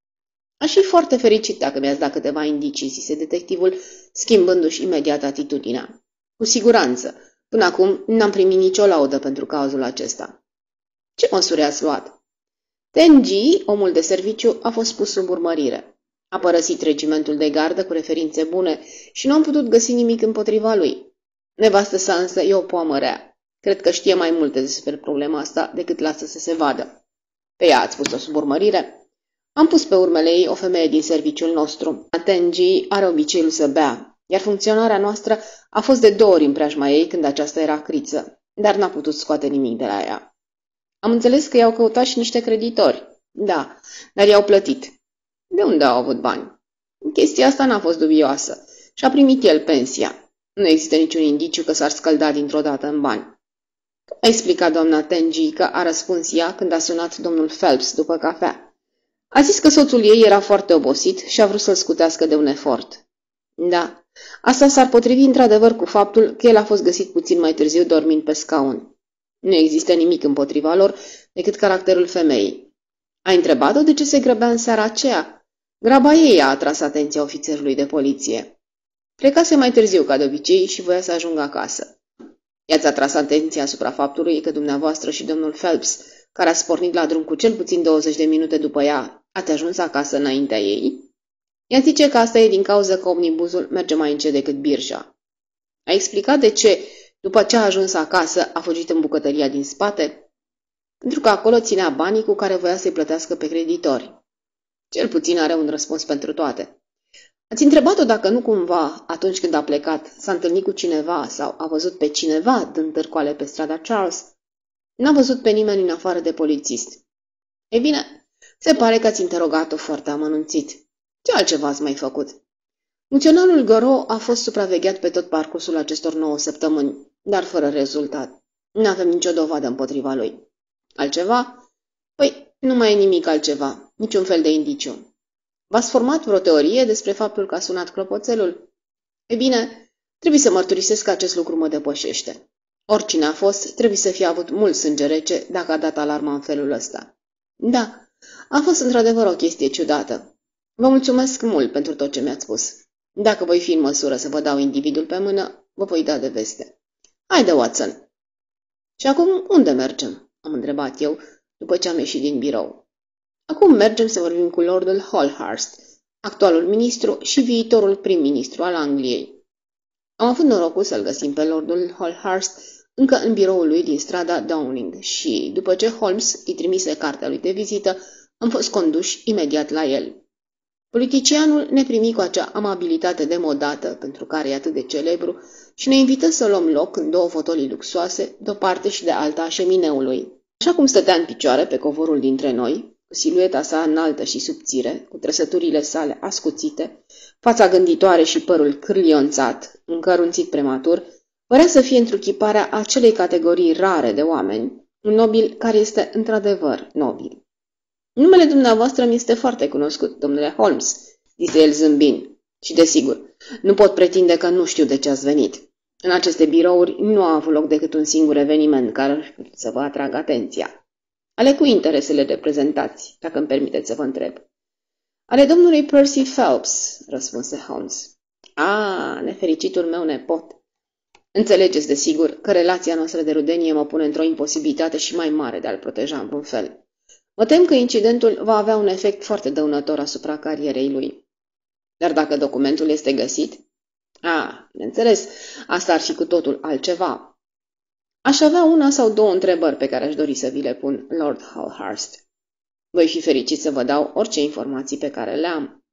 Aș fi foarte fericit dacă mi-ați dat câteva indicii, zise detectivul, schimbându-și imediat atitudinea. Cu siguranță, până acum n-am primit nicio laudă pentru cazul acesta. Ce măsuri ați luat? Tengi, omul de serviciu, a fost pus sub urmărire. A părăsit regimentul de gardă cu referințe bune și nu am putut găsi nimic împotriva lui. Nevastă sa însă e o poamă rea. Cred că știe mai multe despre problema asta decât lasă să se vadă. Pe ea ați pus-o sub urmărire? Am pus pe urmele ei o femeie din serviciul nostru. Tengi are obiceiul să bea, iar funcționarea noastră a fost de două ori în preajma ei când aceasta era criță, dar n-a putut scoate nimic de la ea. Am înțeles că i-au căutat și niște creditori. Da, dar i-au plătit. De unde au avut bani? Chestia asta n-a fost dubioasă și a primit el pensia. Nu există niciun indiciu că s-ar scălda dintr-o dată în bani. Cum a explicat doamna Tengi că a răspuns ea când a sunat domnul Phelps după cafea? A zis că soțul ei era foarte obosit și a vrut să-l scutească de un efort. Da, asta s-ar potrivi într-adevăr cu faptul că el a fost găsit puțin mai târziu dormind pe scaun. Nu există nimic împotriva lor decât caracterul femeii. A întrebat-o de ce se grăbea în seara aceea. Graba ei a atras atenția ofițerului de poliție. Plecase mai târziu ca de obicei și voia să ajungă acasă. I-ați atras atenția asupra faptului că dumneavoastră și domnul Phelps, care a pornit la drum cu cel puțin douăzeci de minute după ea, ați ajuns acasă înaintea ei? Ea zice că asta e din cauza că omnibuzul merge mai încet decât birja. A explicat de ce, după ce a ajuns acasă, a fugit în bucătăria din spate? Pentru că acolo ținea banii cu care voia să-i plătească pe creditori. Cel puțin are un răspuns pentru toate. Ați întrebat-o dacă nu cumva, atunci când a plecat, s-a întâlnit cu cineva sau a văzut pe cineva dând târcoale pe strada Charles? N-a văzut pe nimeni în afară de polițist. Ei bine, se pare că ați interogat-o foarte amănunțit. Ce altceva ați mai făcut? Funcționarul Goro a fost supravegheat pe tot parcursul acestor nouă săptămâni, dar fără rezultat. Nu avem nicio dovadă împotriva lui. Altceva? Păi, nu mai e nimic altceva, niciun fel de indiciu. V-ați format vreo teorie despre faptul că a sunat clopoțelul? Ei bine, trebuie să mărturisesc că acest lucru mă depășește. Oricine a fost, trebuie să fie avut mult sânge rece dacă a dat alarma în felul ăsta. Da, a fost într-adevăr o chestie ciudată. Vă mulțumesc mult pentru tot ce mi-ați spus. Dacă voi fi în măsură să vă dau individul pe mână, vă voi da de veste. Haide, Watson! Și acum unde mergem? Am întrebat eu, după ce am ieșit din birou. Acum mergem să vorbim cu Lordul Holhurst, actualul ministru și viitorul prim-ministru al Angliei. Am avut norocul să-l găsim pe Lordul Holhurst încă în biroul lui din strada Downing și, după ce Holmes îi trimise cartea lui de vizită, am fost conduși imediat la el. Politicianul ne primi cu acea amabilitate demodată, pentru care e atât de celebru, și ne invită să luăm loc în două fotolii luxoase, de o parte și de alta a șemineului. Așa cum stătea în picioare pe covorul dintre noi, cu silueta sa înaltă și subțire, cu trăsăturile sale ascuțite, fața gânditoare și părul cârlionțat, încărunțit prematur, părea să fie întruchiparea acelei categorii rare de oameni, un nobil care este într-adevăr nobil. Numele dumneavoastră mi este foarte cunoscut, domnule Holmes, zise el zâmbind, și desigur, nu pot pretinde că nu știu de ce ați venit. În aceste birouri nu a avut loc decât un singur eveniment care să vă atragă atenția. Ale cui interesele reprezentați, dacă îmi permiteți să vă întreb? Ale domnului Percy Phelps, răspunse Holmes. A, nefericitul meu nepot. Înțelegeți, desigur, că relația noastră de rudenie mă pune într-o imposibilitate și mai mare de a-l proteja în vreun fel. Mă tem că incidentul va avea un efect foarte dăunător asupra carierei lui. Dar dacă documentul este găsit? A, bineînțeles, asta ar fi cu totul altceva. Aș avea una sau două întrebări pe care aș dori să vi le pun, Lord Holhurst. Voi fi fericit să vă dau orice informații pe care le am.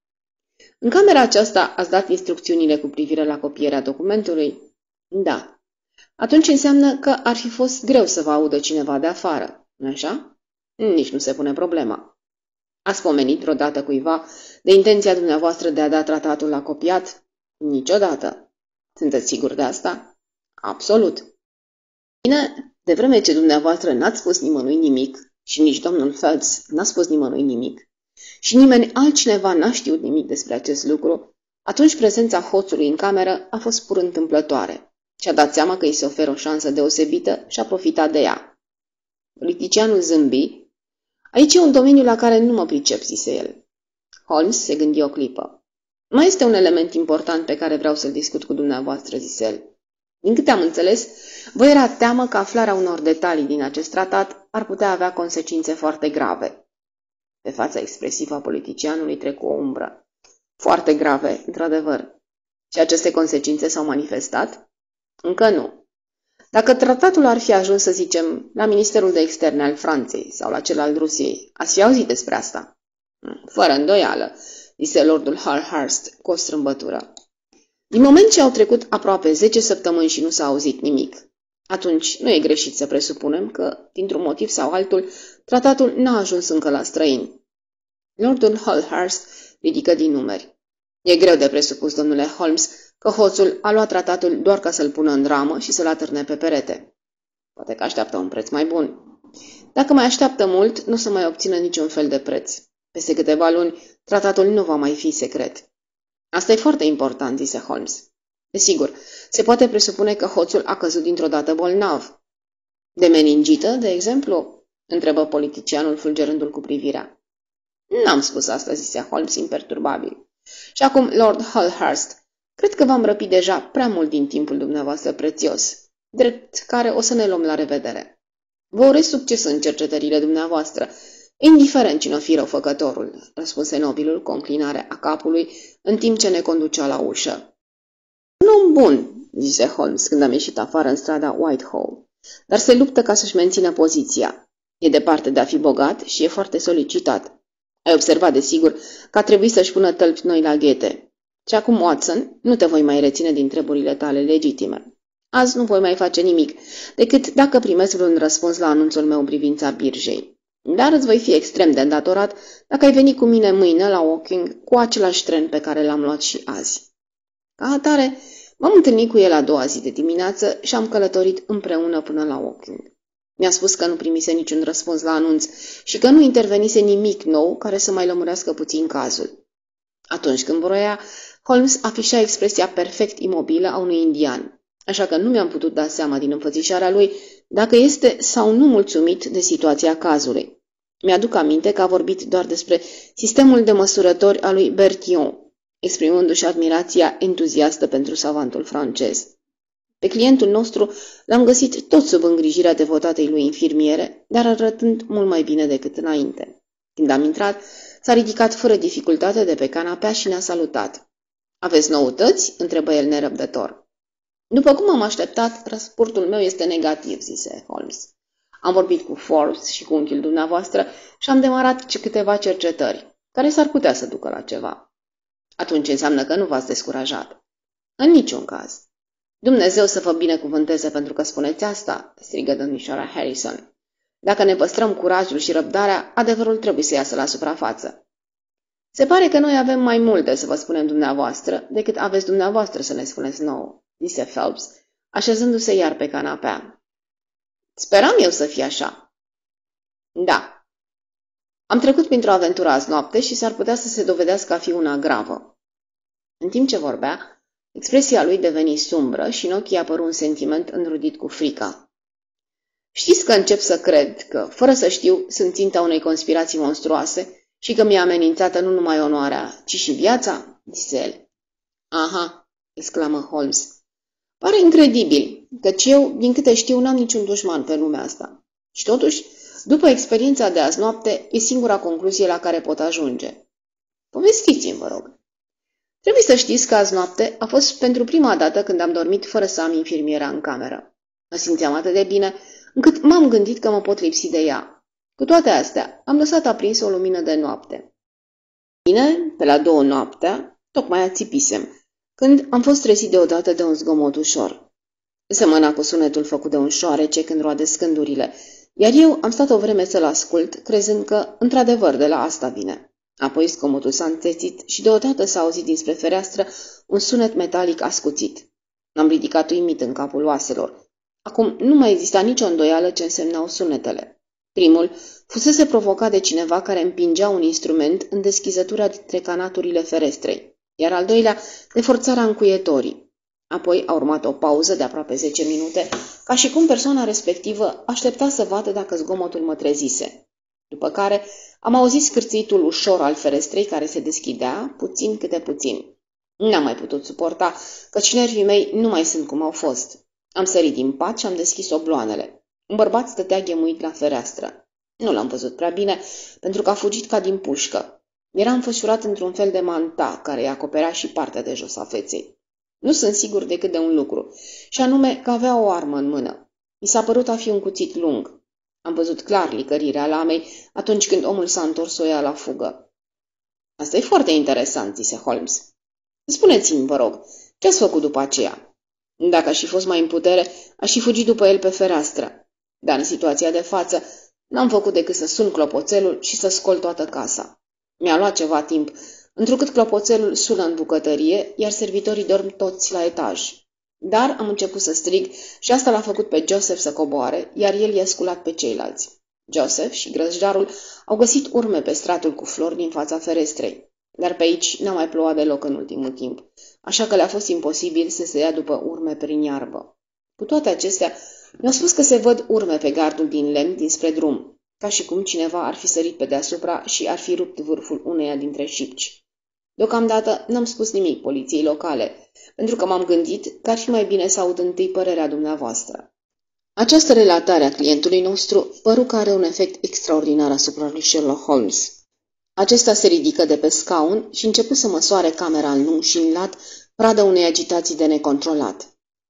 În camera aceasta ați dat instrucțiunile cu privire la copierea documentului? Da. Atunci înseamnă că ar fi fost greu să vă audă cineva de afară, nu așa? Nici nu se pune problema. Ați pomenit vreodată cuiva de intenția dumneavoastră de a da tratatul la copiat? Niciodată. Sunteți sigur de asta? Absolut. Bine, de vreme ce dumneavoastră n-ați spus nimănui nimic și nici domnul Phelps n-a spus nimănui nimic și nimeni altcineva n-a știut nimic despre acest lucru, atunci prezența hoțului în cameră a fost pur întâmplătoare și a dat seama că îi se oferă o șansă deosebită și a profitat de ea. Politicianul zâmbi. Aici e un domeniu la care nu mă pricep, zise el. Holmes se gândi o clipă. Mai este un element important pe care vreau să-l discut cu dumneavoastră, zise el. Din câte am înțeles, vă era teamă că aflarea unor detalii din acest tratat ar putea avea consecințe foarte grave. Pe fața expresivă a politicianului trecu o umbră. Foarte grave, într-adevăr. Și aceste consecințe s-au manifestat? Încă nu. Dacă tratatul ar fi ajuns, să zicem, la Ministerul de Externe al Franței sau la cel al Rusiei, ați fi auzit despre asta? Fără îndoială, zise Lordul Holhurst cu o strâmbătură. Din moment ce au trecut aproape zece săptămâni și nu s-a auzit nimic, atunci nu e greșit să presupunem că, dintr-un motiv sau altul, tratatul n-a ajuns încă la străini. Lordul Holhurst ridică din numeri. E greu de presupus, domnule Holmes, că hoțul a luat tratatul doar ca să-l pună în ramă și să-l atârne pe perete. Poate că așteaptă un preț mai bun. Dacă mai așteaptă mult, nu o să mai obțină niciun fel de preț. Peste câteva luni, tratatul nu va mai fi secret. Asta e foarte important, zise Holmes. Desigur, se poate presupune că hoțul a căzut dintr-o dată bolnav. De meningită, de exemplu? Întrebă politicianul fulgerându-l cu privirea. N-am spus asta, zise Holmes imperturbabil. Și acum, Lord Holhurst, cred că v-am răpit deja prea mult din timpul dumneavoastră prețios, drept care o să ne luăm la revedere. Vă urez succes în cercetările dumneavoastră, indiferent cine o fi răufăcătorul, răspunse nobilul cu o înclinare a capului, în timp ce ne conducea la ușă. Un om bun, zise Holmes când am ieșit afară în strada Whitehall, dar se luptă ca să-și mențină poziția. E departe de a fi bogat și e foarte solicitat. Ai observat, desigur, că a trebuit să-și pună tălpi noi la ghete. Și acum, Watson, nu te voi mai reține din treburile tale legitime. Azi nu voi mai face nimic, decât dacă primesc vreun răspuns la anunțul meu în privința birjei. Dar îți voi fi extrem de îndatorat dacă ai veni cu mine mâine la Woking cu același tren pe care l-am luat și azi. Ca atare, m-am întâlnit cu el a doua zi de dimineață și am călătorit împreună până la Woking. Mi-a spus că nu primise niciun răspuns la anunț și că nu intervenise nimic nou care să mai lămurească puțin cazul. Atunci când vroia, Holmes afișa expresia perfect imobilă a unui indian, așa că nu mi-am putut da seama din înfățișarea lui dacă este sau nu mulțumit de situația cazului. Mi-aduc aminte că a vorbit doar despre sistemul de măsurători al lui Bertillon, exprimându-și admirația entuziastă pentru savantul francez. Pe clientul nostru l-am găsit tot sub îngrijirea devotatei lui infirmiere, dar arătând mult mai bine decât înainte. Când am intrat, s-a ridicat fără dificultate de pe canapea și ne-a salutat. "Aveți noutăți?" întrebă el nerăbdător. "După cum am așteptat, răspunsul meu este negativ," zise Holmes. "Am vorbit cu Forbes și cu unchiul dumneavoastră și am demarat câteva cercetări, care s-ar putea să ducă la ceva." "Atunci înseamnă că nu v-ați descurajat." "În niciun caz." "Dumnezeu să vă binecuvânteze pentru că spuneți asta," strigă domnișoara Harrison. "Dacă ne păstrăm curajul și răbdarea, adevărul trebuie să iasă la suprafață." "Se pare că noi avem mai multe să vă spunem dumneavoastră decât aveți dumneavoastră să ne spuneți nouă," zise Phelps, așezându-se iar pe canapea. "Speram eu să fie așa." "Da. Am trecut printr-o aventură azi noapte și s-ar putea să se dovedească a fi una gravă." În timp ce vorbea, expresia lui deveni sumbră și în ochii apăru un sentiment înrudit cu frica. "Știți că încep să cred că, fără să știu, sunt ținta unei conspirații monstruoase și că mi-a amenințată nu numai onoarea, ci și viața?" zise el. "Aha," exclamă Holmes. "Pare incredibil, căci eu, din câte știu, n-am niciun dușman pe lumea asta. Și totuși, după experiența de azi noapte, e singura concluzie la care pot ajunge." "Povestiți-mi, vă rog." "Trebuie să știți că azi noapte a fost pentru prima dată când am dormit fără să am infirmiera în cameră. Mă simțeam atât de bine, încât m-am gândit că mă pot lipsi de ea. Cu toate astea, am lăsat aprinsă o lumină de noapte. Bine, pe la două noaptea, tocmai ațipisem, când am fost trezit deodată de un zgomot ușor. Semăna cu sunetul făcut de un șoarece când roade scândurile, iar eu am stat o vreme să-l ascult, crezând că, într-adevăr, de la asta vine. Apoi zgomotul s-a întețit și deodată s-a auzit dinspre fereastră un sunet metalic ascuțit. Am ridicat uimit în capul oaselor. Acum nu mai exista nicio îndoială ce însemnau sunetele. Primul fusese provocat de cineva care împingea un instrument în deschizătura dintre canaturile ferestrei, iar al doilea de forțarea încuietorii. Apoi a urmat o pauză de aproape zece minute, ca și cum persoana respectivă aștepta să vadă dacă zgomotul mă trezise. După care am auzit scârțitul ușor al ferestrei care se deschidea, puțin câte puțin. N-am mai putut suporta, căci nervii mei nu mai sunt cum au fost. Am sărit din pat și am deschis obloanele. Un bărbat stătea ghemuit la fereastră. Nu l-am văzut prea bine, pentru că a fugit ca din pușcă. Era înfășurat într-un fel de manta, care îi acoperea și partea de jos a feței. Nu sunt sigur decât de un lucru, și anume că avea o armă în mână. Mi s-a părut a fi un cuțit lung. Am văzut clar licărirea lamei atunci când omul s-a întors o ia la fugă. "Asta e foarte interesant," zise Holmes. "Spuneți-mi, vă rog, ce ați făcut după aceea?" "Dacă aș fi fost mai în putere, aș fi fugit după el pe fereastră. Dar în situația de față, n-am făcut decât să sun clopoțelul și să scol toată casa. Mi-a luat ceva timp, întrucât clopoțelul sună în bucătărie, iar servitorii dorm toți la etaj. Dar am început să strig și asta l-a făcut pe Joseph să coboare, iar el i-a sculat pe ceilalți. Joseph și grăjdarul au găsit urme pe stratul cu flori din fața ferestrei, dar pe aici n-a mai plouat deloc în ultimul timp, așa că le-a fost imposibil să se ia după urme prin iarbă. Cu toate acestea, mi-au spus că se văd urme pe gardul din lemn dinspre drum, ca și cum cineva ar fi sărit pe deasupra și ar fi rupt vârful uneia dintre șipci. Deocamdată n-am spus nimic poliției locale, pentru că m-am gândit că ar fi mai bine să aud întâi părerea dumneavoastră." Această relatare a clientului nostru păru că are un efect extraordinar asupra lui Sherlock Holmes. Acesta se ridică de pe scaun și începu să măsoare camera în lung și în lat, pradă unei agitații de necontrolat.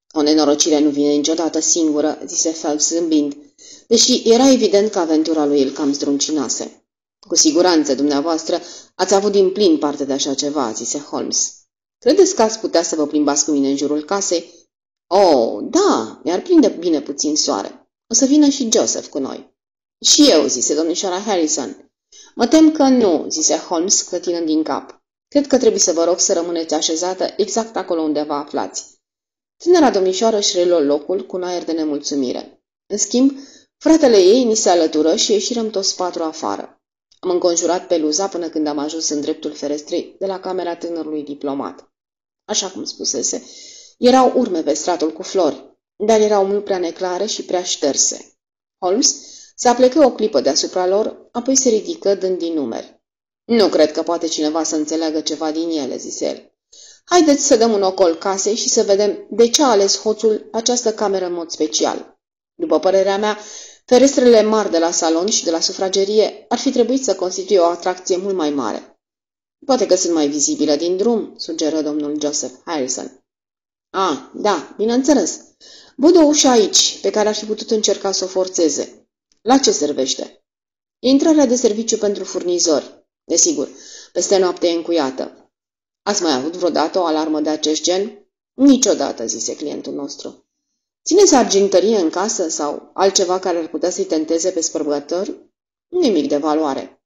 O nenorocire nu vine niciodată singură, zise Phelps zâmbind, deși era evident că aventura lui îl cam zdruncinase. Cu siguranță, dumneavoastră, ați avut din plin parte de așa ceva, zise Holmes. Credeți că ați putea să vă plimbați cu mine în jurul casei? Oh, da, mi-ar prinde bine puțin soare. O să vină și Joseph cu noi. Și eu, zise domnișoara Harrison. Mă tem că nu, zise Holmes, clătinând din cap. Cred că trebuie să vă rog să rămâneți așezată exact acolo unde vă aflați. Tânăra domnișoară își reluă locul cu un aer de nemulțumire. În schimb, fratele ei ni se alătură și ieșirăm toți patru afară. Am înconjurat peluza până când am ajuns în dreptul ferestrei de la camera tânărului diplomat. Așa cum spusese, erau urme pe stratul cu flori, dar erau mult prea neclare și prea șterse. Holmes se aplecă o clipă deasupra lor, apoi se ridică dând din numeri. Nu cred că poate cineva să înțeleagă ceva din ele, zise el. Haideți să dăm un ocol casei și să vedem de ce a ales hoțul această cameră în mod special. După părerea mea, ferestrele mari de la salon și de la sufragerie ar fi trebuit să constituie o atracție mult mai mare. Poate că sunt mai vizibile din drum, sugeră domnul Joseph Harrison. Ah, da, bineînțeles. Văd o ușă aici, pe care ar fi putut încerca să o forțeze. La ce servește? E intrarea de serviciu pentru furnizori. Desigur, peste noapte e încuiată. Ați mai avut vreodată o alarmă de acest gen? Niciodată, zise clientul nostru. Țineți argintărie în casă sau altceva care ar putea să-i tenteze pe spărbători? Nimic de valoare.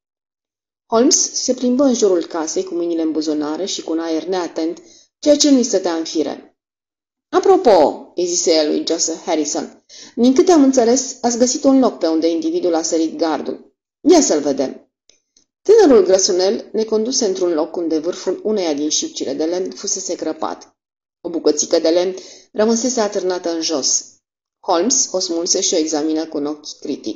Holmes se plimbă în jurul casei cu mâinile în buzunare și cu un aer neatent, ceea ce nu-i stătea în fire. Apropo, îi zise el lui Joseph Harrison, din câte am înțeles, ați găsit un loc pe unde individul a sărit gardul. Ia să-l vedem. Tânărul grăsunel ne conduse într-un loc unde vârful uneia din șipcile de lemn fusese crăpat. O bucățică de lemn rămăsese atârnată în jos. Holmes o smulse și o examină cu un ochi critic.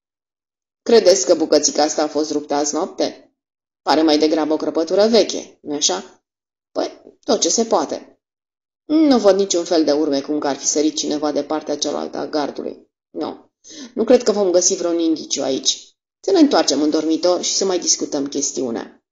Credeți că bucățica asta a fost ruptă azi noapte? Pare mai degrabă o crăpătură veche, nu-i așa? Păi, tot ce se poate. Nu văd niciun fel de urme cum că ar fi sărit cineva de partea cealaltă a gardului. Nu, nu cred că vom găsi vreun indiciu aici. Să ne întoarcem în dormitor și să mai discutăm chestiunea.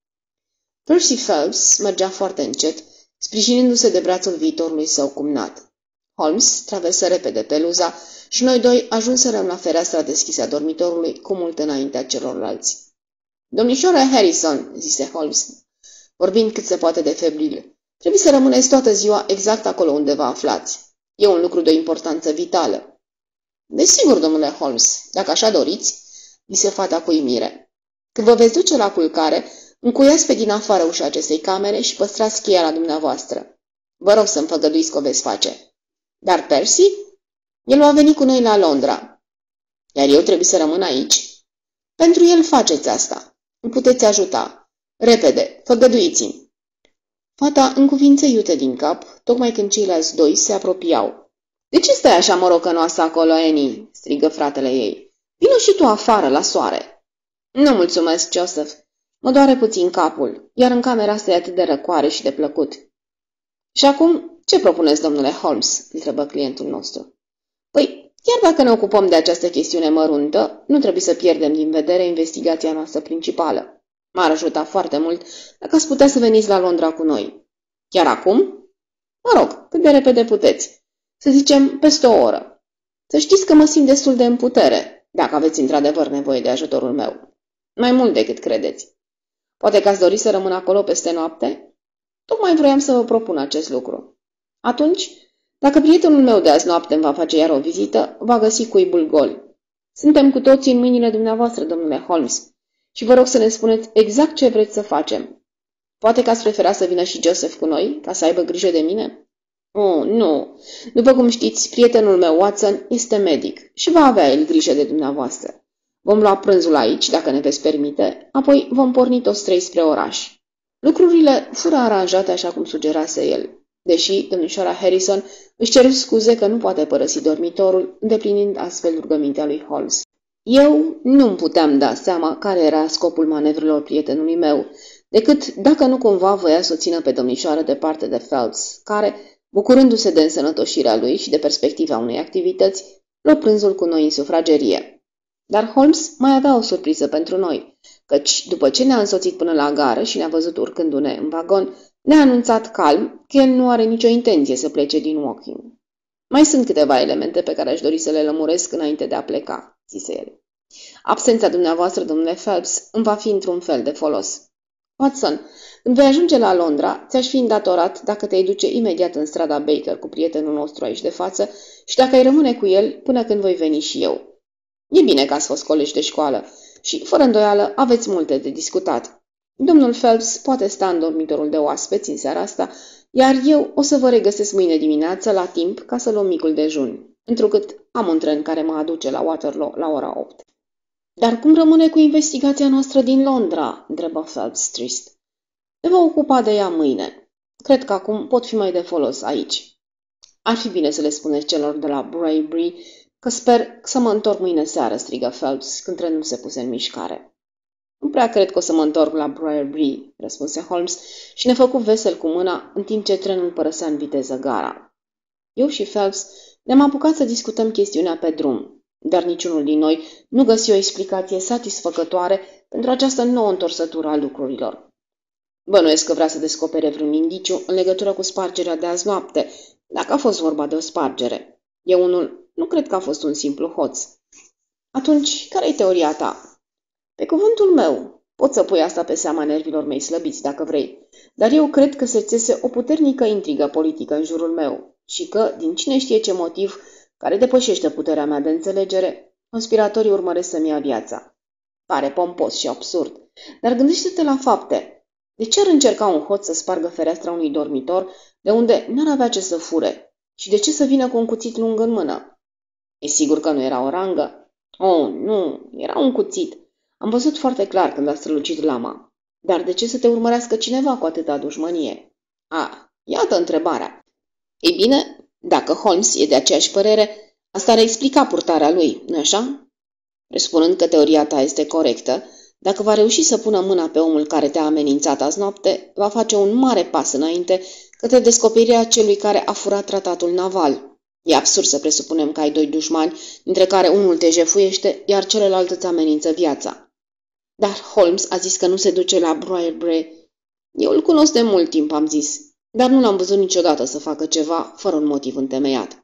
Percy Phelps mergea foarte încet, sprijinindu-se de brațul viitorului său cumnat. Holmes traversă repede peluza și noi doi ajunserăm la fereastra deschisă a dormitorului cu mult înaintea celorlalți. Domnișoara Harrison, zise Holmes, vorbind cât se poate de febril, trebuie să rămâneți toată ziua exact acolo unde vă aflați. E un lucru de o importanță vitală. Desigur, domnule Holmes, dacă așa doriți, zise fata cu uimire. Când vă veți duce la culcare, încuiați pe din afară ușa acestei camere și păstrați cheia la dumneavoastră. Vă rog să-mi făgăduiți că o veți face. Dar Percy? El va veni cu noi la Londra. Iar eu trebuie să rămân aici? Pentru el faceți asta. Îmi puteți ajuta. Repede, făgăduiți-mi. Fata încuvință iute din cap, tocmai când ceilalți doi se apropiau. De ce stai așa morocănoasă acolo, Annie? Strigă fratele ei. Vino și tu afară, la soare. Nu mulțumesc, Joseph. Mă doare puțin capul, iar în camera asta e atât de răcoare și de plăcut. Și acum, ce propuneți, domnule Holmes? Întrebă clientul nostru. Păi, chiar dacă ne ocupăm de această chestiune măruntă, nu trebuie să pierdem din vedere investigația noastră principală. M-ar ajuta foarte mult dacă ați putea să veniți la Londra cu noi. Chiar acum? Mă rog, cât de repede puteți. Să zicem, peste o oră. Să știți că mă simt destul de în putere, dacă aveți într-adevăr nevoie de ajutorul meu. Mai mult decât credeți. Poate că ați dori să rămân acolo peste noapte? Tocmai vroiam să vă propun acest lucru. Atunci, dacă prietenul meu de azi noapte îmi va face iar o vizită, va găsi cuibul gol. Suntem cu toții în mâinile dumneavoastră, domnule Holmes, și vă rog să ne spuneți exact ce vreți să facem. Poate că ați prefera să vină și Joseph cu noi, ca să aibă grijă de mine? Oh, nu. După cum știți, prietenul meu, Watson, este medic și va avea el grijă de dumneavoastră. Vom lua prânzul aici, dacă ne veți permite, apoi vom porni toți trei spre oraș. Lucrurile fură aranjate așa cum sugerase el, deși domnișoara Harrison își ceru scuze că nu poate părăsi dormitorul, îndeplinind astfel rugămintea lui Holmes. Eu nu-mi puteam da seama care era scopul manevrelor prietenului meu, decât dacă nu cumva voia să o țină pe domnișoară departe de Phelps, care, bucurându-se de însănătoșirea lui și de perspectiva unei activități, luă prânzul cu noi în sufragerie. Dar Holmes mai avea o surpriză pentru noi, căci, după ce ne-a însoțit până la gară și ne-a văzut urcându-ne în vagon, ne-a anunțat calm că el nu are nicio intenție să plece din Woking. Mai sunt câteva elemente pe care aș dori să le lămuresc înainte de a pleca, zise el. Absența dumneavoastră, domnule Phelps, îmi va fi într-un fel de folos. Watson, când vei ajunge la Londra, ți-aș fi îndatorat dacă te-ai duce imediat în strada Baker cu prietenul nostru aici de față și dacă ai rămâne cu el până când voi veni și eu. E bine că ați fost colegi de școală și, fără îndoială, aveți multe de discutat. Domnul Phelps poate sta în dormitorul de oaspeți în seara asta, iar eu o să vă regăsesc mâine dimineață la timp ca să luăm micul dejun, întrucât am un tren care mă aduce la Waterloo la ora opt. Dar cum rămâne cu investigația noastră din Londra? Întrebă Phelps trist. Ne va ocupa de ea mâine. Cred că acum pot fi mai de folos aici. Ar fi bine să le spuneți celor de la Braebury că sper să mă întorc mâine seară, strigă Phelps când trenul se puse în mișcare. Nu prea cred că o să mă întorc la Braebury, răspunse Holmes și ne făcu vesel cu mâna în timp ce trenul părăsea în viteză gara. Eu și Phelps ne-am apucat să discutăm chestiunea pe drum, dar niciunul din noi nu găsi o explicație satisfăcătoare pentru această nouă întorsătură a lucrurilor. Bănuiesc că vrea să descopere vreun indiciu în legătură cu spargerea de azi noapte, dacă a fost vorba de o spargere. Eu unul nu cred că a fost un simplu hoț. Atunci, care-i teoria ta? Pe cuvântul meu, poți să pui asta pe seama nervilor mei slăbiți, dacă vrei, dar eu cred că se țese o puternică intrigă politică în jurul meu și că, din cine știe ce motiv, care depășește puterea mea de înțelegere, conspiratorii urmăresc să-mi ia viața. Pare pompos și absurd, dar gândește-te la fapte. De ce ar încerca un hoț să spargă fereastra unui dormitor de unde n-ar avea ce să fure? Și de ce să vină cu un cuțit lung în mână? E sigur că nu era o rangă? Oh, nu, era un cuțit. Am văzut foarte clar când a strălucit lama. Dar de ce să te urmărească cineva cu atâta dușmănie? A, iată întrebarea. Ei bine, dacă Holmes e de aceeași părere, asta ar explica purtarea lui, nu-i așa? Presupunând că teoria ta este corectă, dacă va reuși să pună mâna pe omul care te-a amenințat azi noapte, va face un mare pas înainte către descoperirea celui care a furat tratatul naval. E absurd să presupunem că ai doi dușmani, dintre care unul te jefuiește, iar celălalt îți amenință viața. Dar Holmes a zis că nu se duce la Braebury. Eu îl cunosc de mult timp, am zis, dar nu l-am văzut niciodată să facă ceva fără un motiv întemeiat.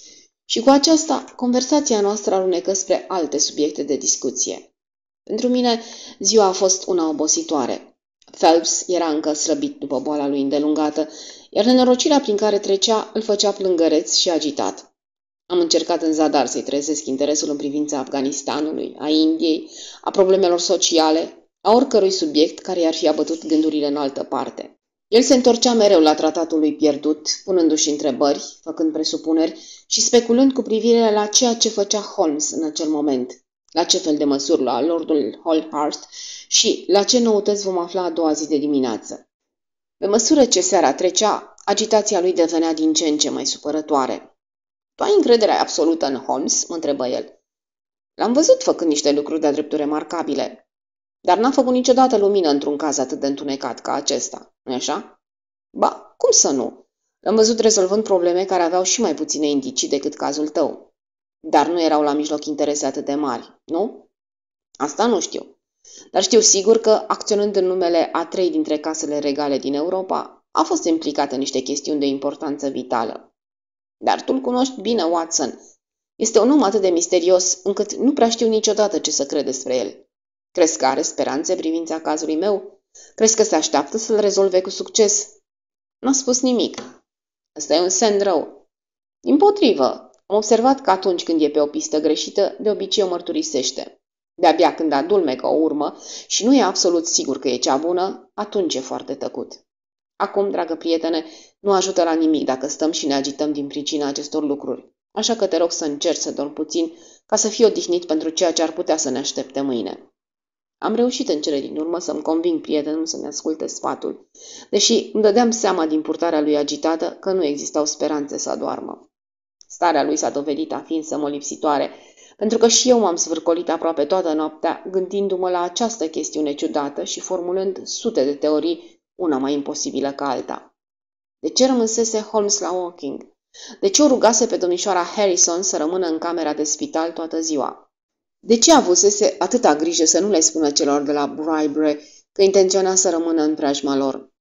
Și cu aceasta, conversația noastră alunecă spre alte subiecte de discuție. Pentru mine, ziua a fost una obositoare. Phelps era încă slăbit după boala lui îndelungată, iar nenorocirea prin care trecea îl făcea plângăreț și agitat. Am încercat în zadar să-i trezesc interesul în privința Afganistanului, a Indiei, a problemelor sociale, a oricărui subiect care i-ar fi abătut gândurile în altă parte. El se întorcea mereu la tratatul lui pierdut, punându-și întrebări, făcând presupuneri și speculând cu privire la ceea ce făcea Holmes în acel moment, la ce fel de măsuri lua lordul Holdhurst și la ce noutăți vom afla a doua zi de dimineață. Pe măsură ce seara trecea, agitația lui devenea din ce în ce mai supărătoare. Tu ai încredere absolută în Holmes?" mă întrebă el. L-am văzut făcând niște lucruri de-a dreptul remarcabile, dar n-a făcut niciodată lumină într-un caz atât de întunecat ca acesta, nu-i așa? Ba, cum să nu? L-am văzut rezolvând probleme care aveau și mai puține indicii decât cazul tău. Dar nu erau la mijloc interese atât de mari, nu? Asta nu știu. Dar știu sigur că, acționând în numele a trei dintre casele regale din Europa, a fost implicat în niște chestiuni de importanță vitală. Dar tu-l cunoști bine, Watson. Este un om atât de misterios, încât nu prea știu niciodată ce să cred despre el. Crezi că are speranțe privința cazului meu? Crezi că se așteaptă să-l rezolve cu succes? N-a spus nimic. Ăsta e un semn rău. Dimpotrivă, am observat că atunci când e pe o pistă greșită, de obicei o mărturisește. De-abia când adulmecă o urmă și nu e absolut sigur că e cea bună, atunci e foarte tăcut. Acum, dragă prietene, nu ajută la nimic dacă stăm și ne agităm din pricina acestor lucruri, așa că te rog să încerci să dormi puțin ca să fii odihnit pentru ceea ce ar putea să ne aștepte mâine. Am reușit în cele din urmă să-mi conving prietenul să-mi asculte sfatul, deși îmi dădeam seama din purtarea lui agitată că nu existau speranțe să adoarmă. Starea lui s-a dovedit a fi însă molipsitoare, pentru că și eu m-am zvârcolit aproape toată noaptea gândindu-mă la această chestiune ciudată și formulând sute de teorii, una mai imposibilă ca alta. De ce rămânsese Holmes la Woking? De ce o rugase pe domnișoara Harrison să rămână în camera de spital toată ziua? De ce avusese atâta grijă să nu le spună celor de la Braebury că intenționa să rămână în preajma lor?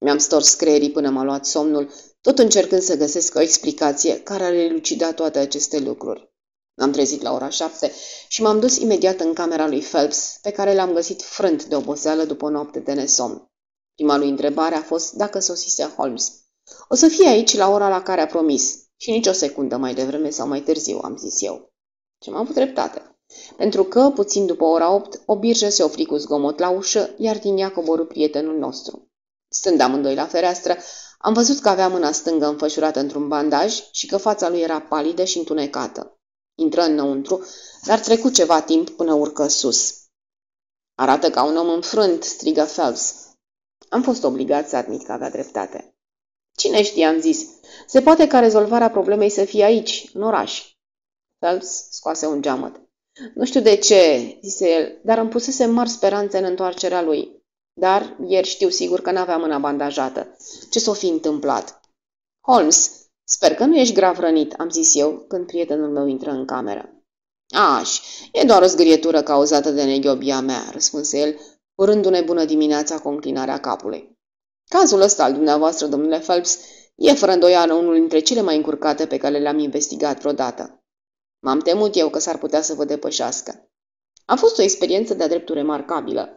Mi-am stors creierii până m-a luat somnul, tot încercând să găsesc o explicație care ar elucida toate aceste lucruri. M-am trezit la ora șapte și m-am dus imediat în camera lui Phelps, pe care l-am găsit frânt de oboseală după o noapte de nesomn. Prima lui întrebare a fost dacă sosise Holmes. O să fie aici la ora la care a promis și nici o secundă mai devreme sau mai târziu, am zis eu. Și m-am avut dreptate. Pentru că, puțin după ora opt, o birjă se opri cu zgomot la ușă, iar din ea coborâ prietenul nostru. Stând amândoi la fereastră, am văzut că avea mâna stângă înfășurată într-un bandaj și că fața lui era palidă și întunecată. Intră înăuntru, dar trecu ceva timp până urcă sus. Arată ca un om înfrânt, strigă Phelps. Am fost obligat să admit că avea dreptate. Cine știe, am zis, se poate ca rezolvarea problemei să fie aici, în oraș. Phelps scoase un geamăt. Nu știu de ce, zise el, dar îmi pusese mari speranțe în întoarcerea lui. Dar ieri știu sigur că n-avea mâna bandajată. Ce s-o fi întâmplat? Holmes, sper că nu ești grav rănit, am zis eu, când prietenul meu intră în cameră. Aș, e doar o zgârietură cauzată de neghiobia mea, răspunse el, urându-ne bună dimineața cu înclinarea capului. Cazul ăsta al dumneavoastră, domnule Phelps, e fără îndoială unul dintre cele mai încurcate pe care le-am investigat vreodată. M-am temut eu că s-ar putea să vă depășească. A fost o experiență de-a dreptul remarcabilă.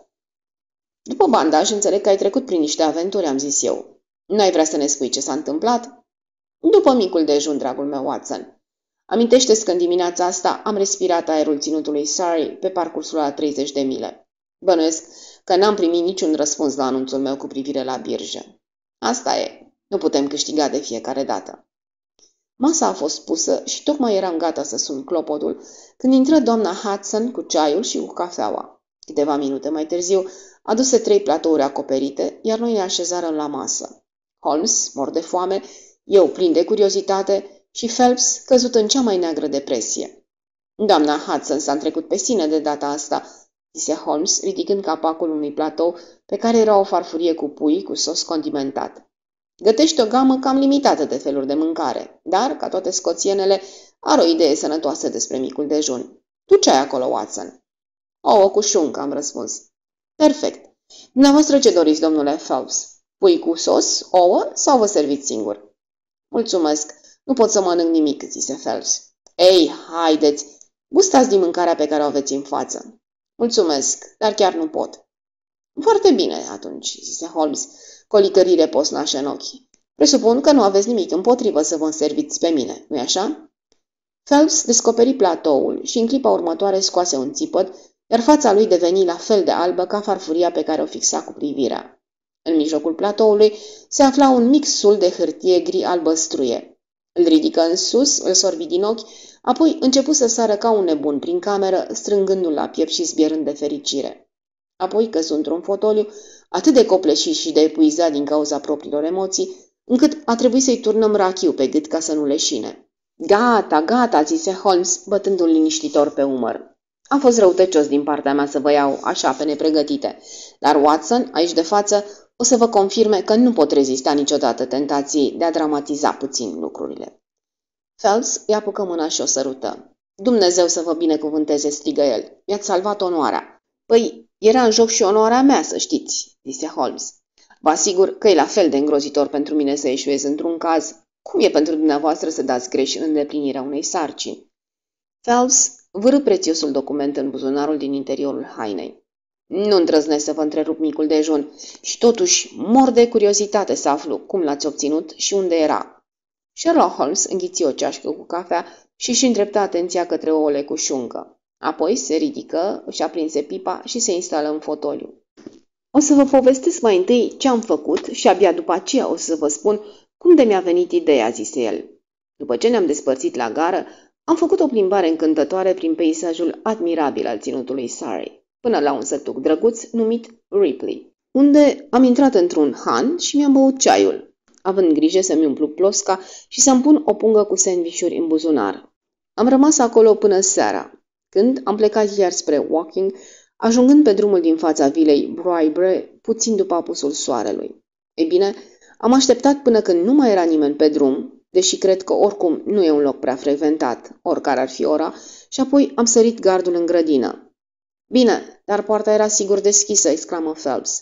După bandaj, înțeleg că ai trecut prin niște aventuri, am zis eu. N-ai vrea să ne spui ce s-a întâmplat? După micul dejun, dragul meu Watson. Amintește-ți că în dimineața asta am respirat aerul ținutului Surrey pe parcursul a treizeci de mile. Bănuiesc că n-am primit niciun răspuns la anunțul meu cu privire la birjă. Asta e. Nu putem câștiga de fiecare dată. Masa a fost pusă și tocmai eram gata să sun clopodul când intră doamna Hudson cu ceaiul și cu cafeaua. Câteva minute mai târziu aduse trei platouri acoperite, iar noi ne așezarăm la masă. Holmes, mort de foame, eu plin de curiozitate și Phelps căzut în cea mai neagră depresie. Doamna Hudson s-a întrecut pe sine de data asta, zise Holmes, ridicând capacul unui platou pe care era o farfurie cu pui cu sos condimentat. Gătește o gamă cam limitată de feluri de mâncare, dar, ca toate scoțienele, are o idee sănătoasă despre micul dejun. Tu ce ai acolo, Watson? Ouă cu șuncă, am răspuns. Perfect. Dumneavoastră ce doriți, domnule Phelps? Pui cu sos, ouă sau vă serviți singur? Mulțumesc. Nu pot să mănânc nimic, zise Phelps. Ei, haideți, gustați din mâncarea pe care o aveți în față. Mulțumesc, dar chiar nu pot. Foarte bine, atunci, zise Holmes, cu o licărire posnașă în ochi. Presupun că nu aveți nimic împotrivă să vă înserviți pe mine, nu-i așa? Phelps descoperi platoul și în clipa următoare scoase un țipăt, iar fața lui deveni la fel de albă ca farfuria pe care o fixa cu privirea. În mijlocul platoului se afla un mic sul de hârtie gri albăstruie. Îl ridică în sus, îl sorbi din ochi, apoi începu să sară ca un nebun prin cameră, strângându-l la piept și zbierând de fericire. Apoi căzu într-un fotoliu, atât de copleșit și de epuizat din cauza propriilor emoții, încât a trebuit să-i turnăm rachiu pe gât ca să nu leșine. Gata, gata, zise Holmes, bătându-l liniștitor pe umăr. A fost răutăcios din partea mea să vă iau așa pe nepregătite, dar Watson, aici de față, o să vă confirme că nu pot rezista niciodată tentației de a dramatiza puțin lucrurile. Phelps îi apucă mâna și o sărută. Dumnezeu să vă binecuvânteze, strigă el. Mi-ați salvat onoarea. Păi, era în joc și onoarea mea, să știți, zise Holmes. Vă asigur că e la fel de îngrozitor pentru mine să eșuez într-un caz, cum e pentru dumneavoastră să dați greș în îndeplinirea unei sarcini. Phelps vârâ prețiosul document în buzunarul din interiorul hainei. Nu îndrăznesc să vă întrerup micul dejun și totuși mor de curiozitate să aflu cum l-ați obținut și unde era. Sherlock Holmes înghiți o ceașcă cu cafea și își îndreptă atenția către ouăle cu șuncă. Apoi se ridică, își aprinse pipa și se instală în fotoliu. O să vă povestesc mai întâi ce am făcut și abia după aceea o să vă spun cum de mi-a venit ideea, zise el. După ce ne-am despărțit la gară, am făcut o plimbare încântătoare prin peisajul admirabil al ținutului Surrey, până la un sătuc drăguț numit Ripley, unde am intrat într-un han și mi-am băut ceaiul, având grijă să-mi umplu plosca și să-mi pun o pungă cu sandvișuri în buzunar. Am rămas acolo până seara, când am plecat iar spre Woking, ajungând pe drumul din fața vilei Broibre, puțin după apusul soarelui. Ei bine, am așteptat până când nu mai era nimeni pe drum, deși cred că oricum nu e un loc prea frecventat, oricare ar fi ora, și apoi am sărit gardul în grădină. Bine, dar poarta era sigur deschisă, exclamă Phelps.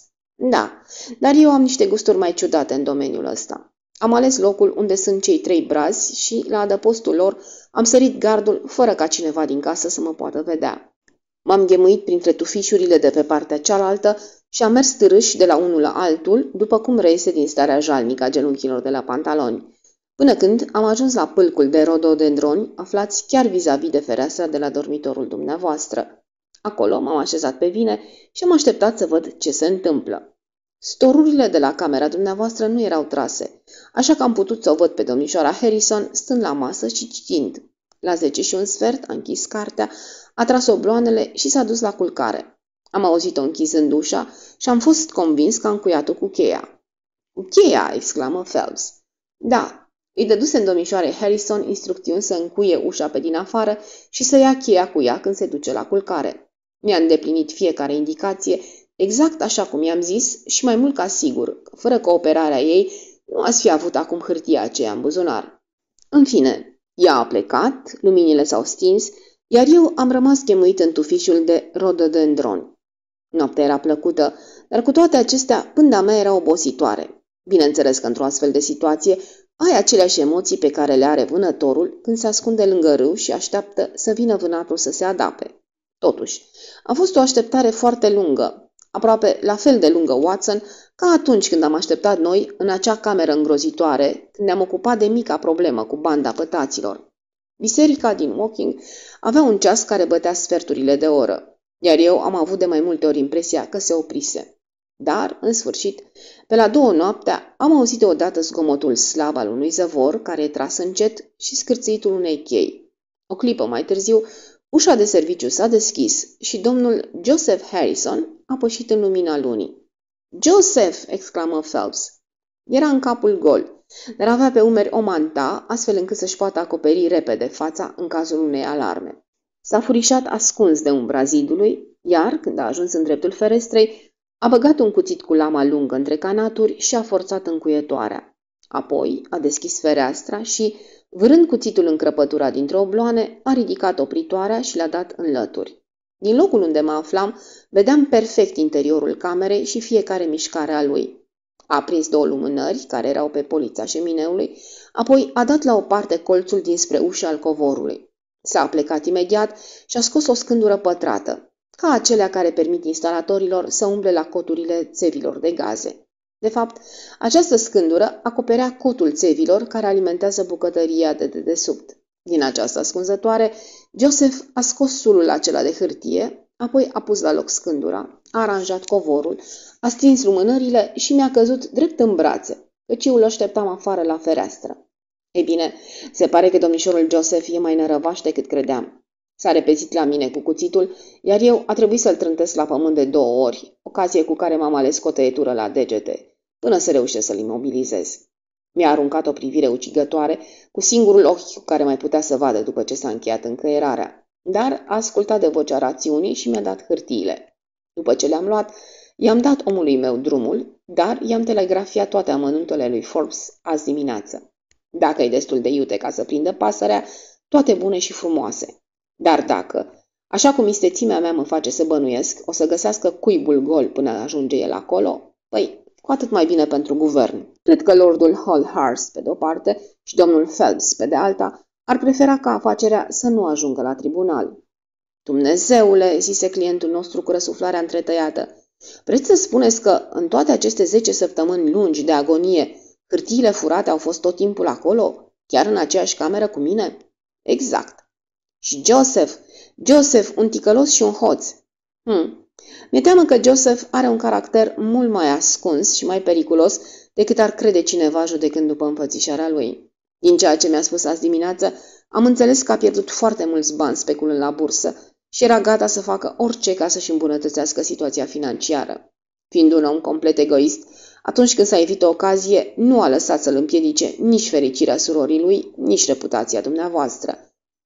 Da, dar eu am niște gusturi mai ciudate în domeniul ăsta. Am ales locul unde sunt cei trei brazi și, la adăpostul lor, am sărit gardul fără ca cineva din casă să mă poată vedea. M-am ghemuit printre tufișurile de pe partea cealaltă și am mers târâși de la unul la altul, după cum reiese din starea jalnică a genunchilor de la pantaloni, până când am ajuns la pâlcul de rododendroni, aflați chiar vis-a-vis de fereastra de la dormitorul dumneavoastră. Acolo m-am așezat pe vine și am așteptat să văd ce se întâmplă. Storurile de la camera dumneavoastră nu erau trase, așa că am putut să o văd pe domnișoara Harrison stând la masă și citind. La zece și un sfert a închis cartea, a tras obloanele și s-a dus la culcare. Am auzit-o închizând ușa și am fost convins că a încuiat-o cu cheia. Cu cheia!" exclamă Phelps. Da, îi dăduse în domnișoare Harrison instrucțiuni să încuie ușa pe din afară și să ia cheia cu ea când se duce la culcare. Mi-a îndeplinit fiecare indicație, exact așa cum i-am zis și mai mult ca sigur că fără cooperarea ei nu ați fi avut acum hârtia aceea în buzunar. În fine, ea a plecat, luminile s-au stins, iar eu am rămas chemuit în tufișul de rododendron. Noaptea era plăcută, dar cu toate acestea, pânda mea era obositoare. Bineînțeles că într-o astfel de situație ai aceleași emoții pe care le are vânătorul când se ascunde lângă râu și așteaptă să vină vânatul să se adape. Totuși, a fost o așteptare foarte lungă, aproape la fel de lungă, Watson, ca atunci când am așteptat noi în acea cameră îngrozitoare, când ne-am ocupat de mica problemă cu banda pătaților. Biserica din Woking avea un ceas care bătea sferturile de oră, iar eu am avut de mai multe ori impresia că se oprise. Dar, în sfârșit, pe la două noaptea, am auzit deodată zgomotul slab al unui zăvor care e tras încet și scârțâitul unei chei. O clipă mai târziu, ușa de serviciu s-a deschis și domnul Joseph Harrison a pășit în lumina lunii. Joseph!" exclamă Phelps. Era în capul gol, dar avea pe umeri o manta, astfel încât să-și poată acoperi repede fața în cazul unei alarme. S-a furișat ascuns de umbra zidului, iar, când a ajuns în dreptul ferestrei, a băgat un cuțit cu lama lungă între canaturi și a forțat încuietoarea. Apoi a deschis fereastra și, vârând cuțitul în crăpătura dintre obloane, a ridicat opritoarea și l-a dat în lături. Din locul unde mă aflam, vedeam perfect interiorul camerei și fiecare mișcare a lui. A aprins două lumânări, care erau pe polița șemineului, apoi a dat la o parte colțul dinspre ușa al covorului. S-a aplecat imediat și a scos o scândură pătrată, ca acelea care permit instalatorilor să umble la coturile țevilor de gaze. De fapt, această scândură acoperea cotul țevilor care alimentează bucătăria de dedesubt. Din această ascunzătoare, Joseph a scos sulul acela de hârtie, apoi a pus la loc scândura, a aranjat covorul, a stins lumânările și mi-a căzut drept în brațe, căci eu îl așteptam afară la fereastră. Ei bine, se pare că domnișorul Joseph e mai nărăvaș decât credeam. S-a repezit la mine cu cuțitul, iar eu a trebuit să-l trântesc la pământ de două ori, ocazie cu care m-am ales cu o tăietură la degete, până să reușesc să-l imobilizez. Mi-a aruncat o privire ucigătoare, cu singurul ochi cu care mai putea să vadă după ce s-a încheiat încăierarea, dar a ascultat de vocea rațiunii și mi-a dat hârtiile. După ce le-am luat, i-am dat omului meu drumul, dar i-am telegrafiat toate amănuntele lui Forbes azi dimineață. Dacă e destul de iute ca să prindă pasărea, toate bune și frumoase. Dar dacă, așa cum istețimea mea mă face să bănuiesc, o să găsească cuibul gol până ajunge el acolo, păi, cu atât mai bine pentru guvern. Cred că lordul Hallhurst pe de-o parte și domnul Phelps pe de alta ar prefera ca afacerea să nu ajungă la tribunal. Dumnezeule, zise clientul nostru cu răsuflarea întretăiată, vreți să spuneți că în toate aceste zece săptămâni lungi de agonie, hârtiile furate au fost tot timpul acolo, chiar în aceeași cameră cu mine? Exact. Și Joseph, Joseph, un ticălos și un hoț. Hm. Mi-e teamă că Joseph are un caracter mult mai ascuns și mai periculos decât ar crede cineva judecând după înfățișarea lui. Din ceea ce mi-a spus azi dimineață, am înțeles că a pierdut foarte mulți bani speculând la bursă și era gata să facă orice ca să-și îmbunătățească situația financiară. Fiind un om complet egoist, atunci când s-a evit o ocazie, nu a lăsat să-l împiedice nici fericirea surorii lui, nici reputația dumneavoastră.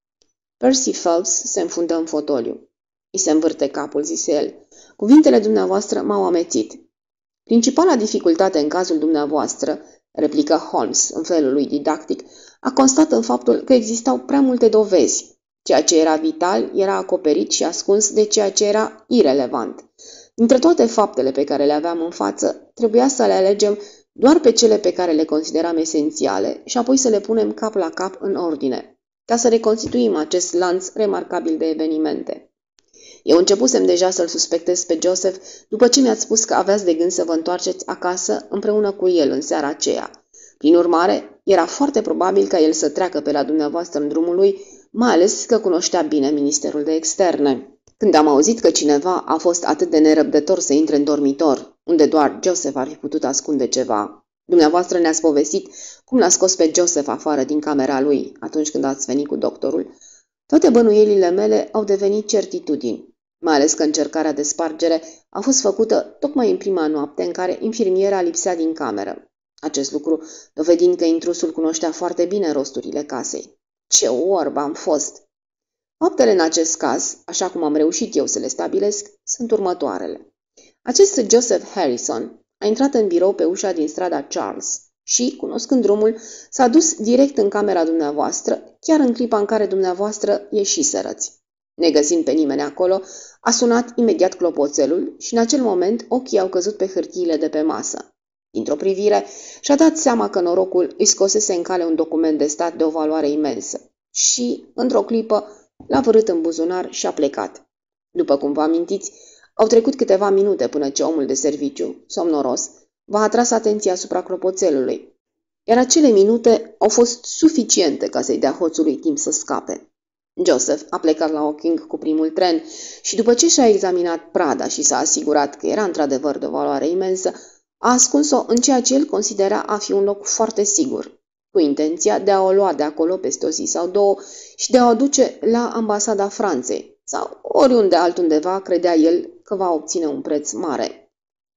Percy Phelps se înfundă în fotoliu. I se învârte capul, zise el. Cuvintele dumneavoastră m-au amețit. Principala dificultate în cazul dumneavoastră, replică Holmes în felul lui didactic, a constat în faptul că existau prea multe dovezi. Ceea ce era vital era acoperit și ascuns de ceea ce era irelevant. Dintre toate faptele pe care le aveam în față, trebuia să le alegem doar pe cele pe care le consideram esențiale și apoi să le punem cap la cap în ordine, ca să reconstituim acest lanț remarcabil de evenimente. Eu începusem deja să-l suspectez pe Joseph după ce mi-ați spus că aveați de gând să vă întoarceți acasă împreună cu el în seara aceea. Prin urmare, era foarte probabil ca el să treacă pe la dumneavoastră în drumul lui, mai ales că cunoștea bine Ministerul de Externe. Când am auzit că cineva a fost atât de nerăbdător să intre în dormitor, unde doar Joseph ar fi putut ascunde ceva, dumneavoastră ne-ați povestit cum l-a scos pe Joseph afară din camera lui atunci când ați venit cu doctorul, toate bănuielile mele au devenit certitudini, mai ales că încercarea de spargere a fost făcută tocmai în prima noapte în care infirmiera lipsea din cameră. Acest lucru dovedind că intrusul cunoștea foarte bine rosturile casei. Ce orb am fost! Faptele în acest caz, așa cum am reușit eu să le stabilesc, sunt următoarele. Acest Joseph Harrison a intrat în birou pe ușa din strada Charles și, cunoscând drumul, s-a dus direct în camera dumneavoastră, chiar în clipa în care dumneavoastră ieșiserăți. Negăsind pe nimeni acolo, a sunat imediat clopoțelul și în acel moment ochii au căzut pe hârtiile de pe masă. Dintr-o privire, și-a dat seama că norocul îi scosese în cale un document de stat de o valoare imensă și, într-o clipă, l-a vărât în buzunar și a plecat. După cum vă amintiți, au trecut câteva minute până ce omul de serviciu, somnoros, v-a atras atenția asupra clopoțelului, iar acele minute au fost suficiente ca să-i dea hoțului timp să scape. Joseph a plecat la Woking cu primul tren și după ce și-a examinat prada și s-a asigurat că era într-adevăr de o valoare imensă, a ascuns-o în ceea ce el considera a fi un loc foarte sigur, cu intenția de a o lua de acolo peste o zi sau două și de a o duce la ambasada Franței sau oriunde altundeva credea el că va obține un preț mare.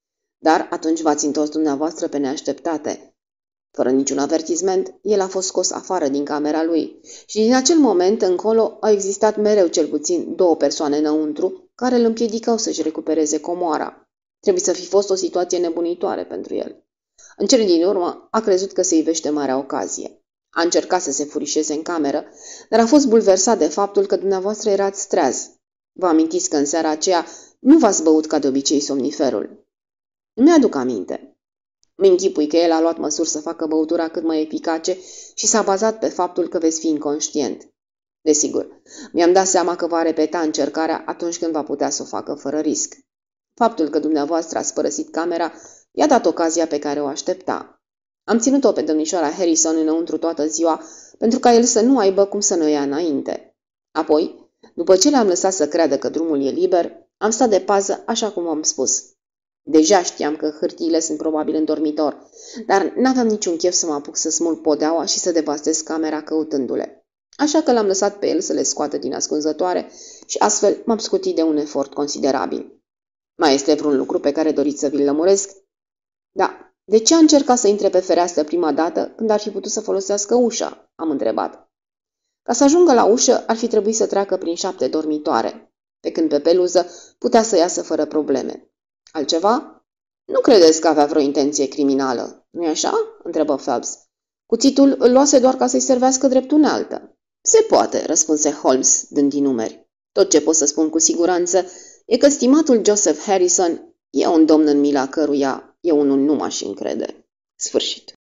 Dar atunci v-ați întors dumneavoastră pe neașteptate. Fără niciun avertisment, el a fost scos afară din camera lui și din acel moment încolo au existat mereu cel puțin două persoane înăuntru care îl împiedicau să-și recupereze comoara. Trebuie să fi fost o situație nebunitoare pentru el. În cele din urmă a crezut că se ivește marea ocazie. A încercat să se furișeze în cameră, dar a fost bulversat de faptul că dumneavoastră erați treaz. Vă amintiți că în seara aceea nu v-ați băut ca de obicei somniferul. Nu mi-aduc aminte. Mi-închipui că el a luat măsuri să facă băutura cât mai eficace și s-a bazat pe faptul că veți fi inconștient. Desigur, mi-am dat seama că va repeta încercarea atunci când va putea să o facă fără risc. Faptul că dumneavoastră ați părăsit camera i-a dat ocazia pe care o aștepta. Am ținut-o pe domnișoara Harrison înăuntru toată ziua pentru ca el să nu aibă cum să ne ia înainte. Apoi, după ce le-am lăsat să creadă că drumul e liber, am stat de pază așa cum am spus. Deja știam că hârtiile sunt probabil în dormitor, dar n-aveam niciun chef să mă apuc să smulg podeaua și să devastez camera căutându-le. Așa că l-am lăsat pe el să le scoată din ascunzătoare și astfel m-am scutit de un efort considerabil. Mai este vreun lucru pe care doriți să vi-l lămuresc? Da. De ce a încercat să intre pe fereastră prima dată când ar fi putut să folosească ușa? Am întrebat. Ca să ajungă la ușă ar fi trebuit să treacă prin șapte dormitoare, pe când pe peluză putea să iasă fără probleme. Altceva? Nu credeți că avea vreo intenție criminală, nu-i așa? Întrebă Phelps. Cuțitul îl luase doar ca să-i servească drept unealtă. Se poate, răspunse Holmes, dând din numeri. Tot ce pot să spun cu siguranță e că stimatul Joseph Harrison e un domn în mila căruia eu unul nu m-aș încrede. Sfârșit.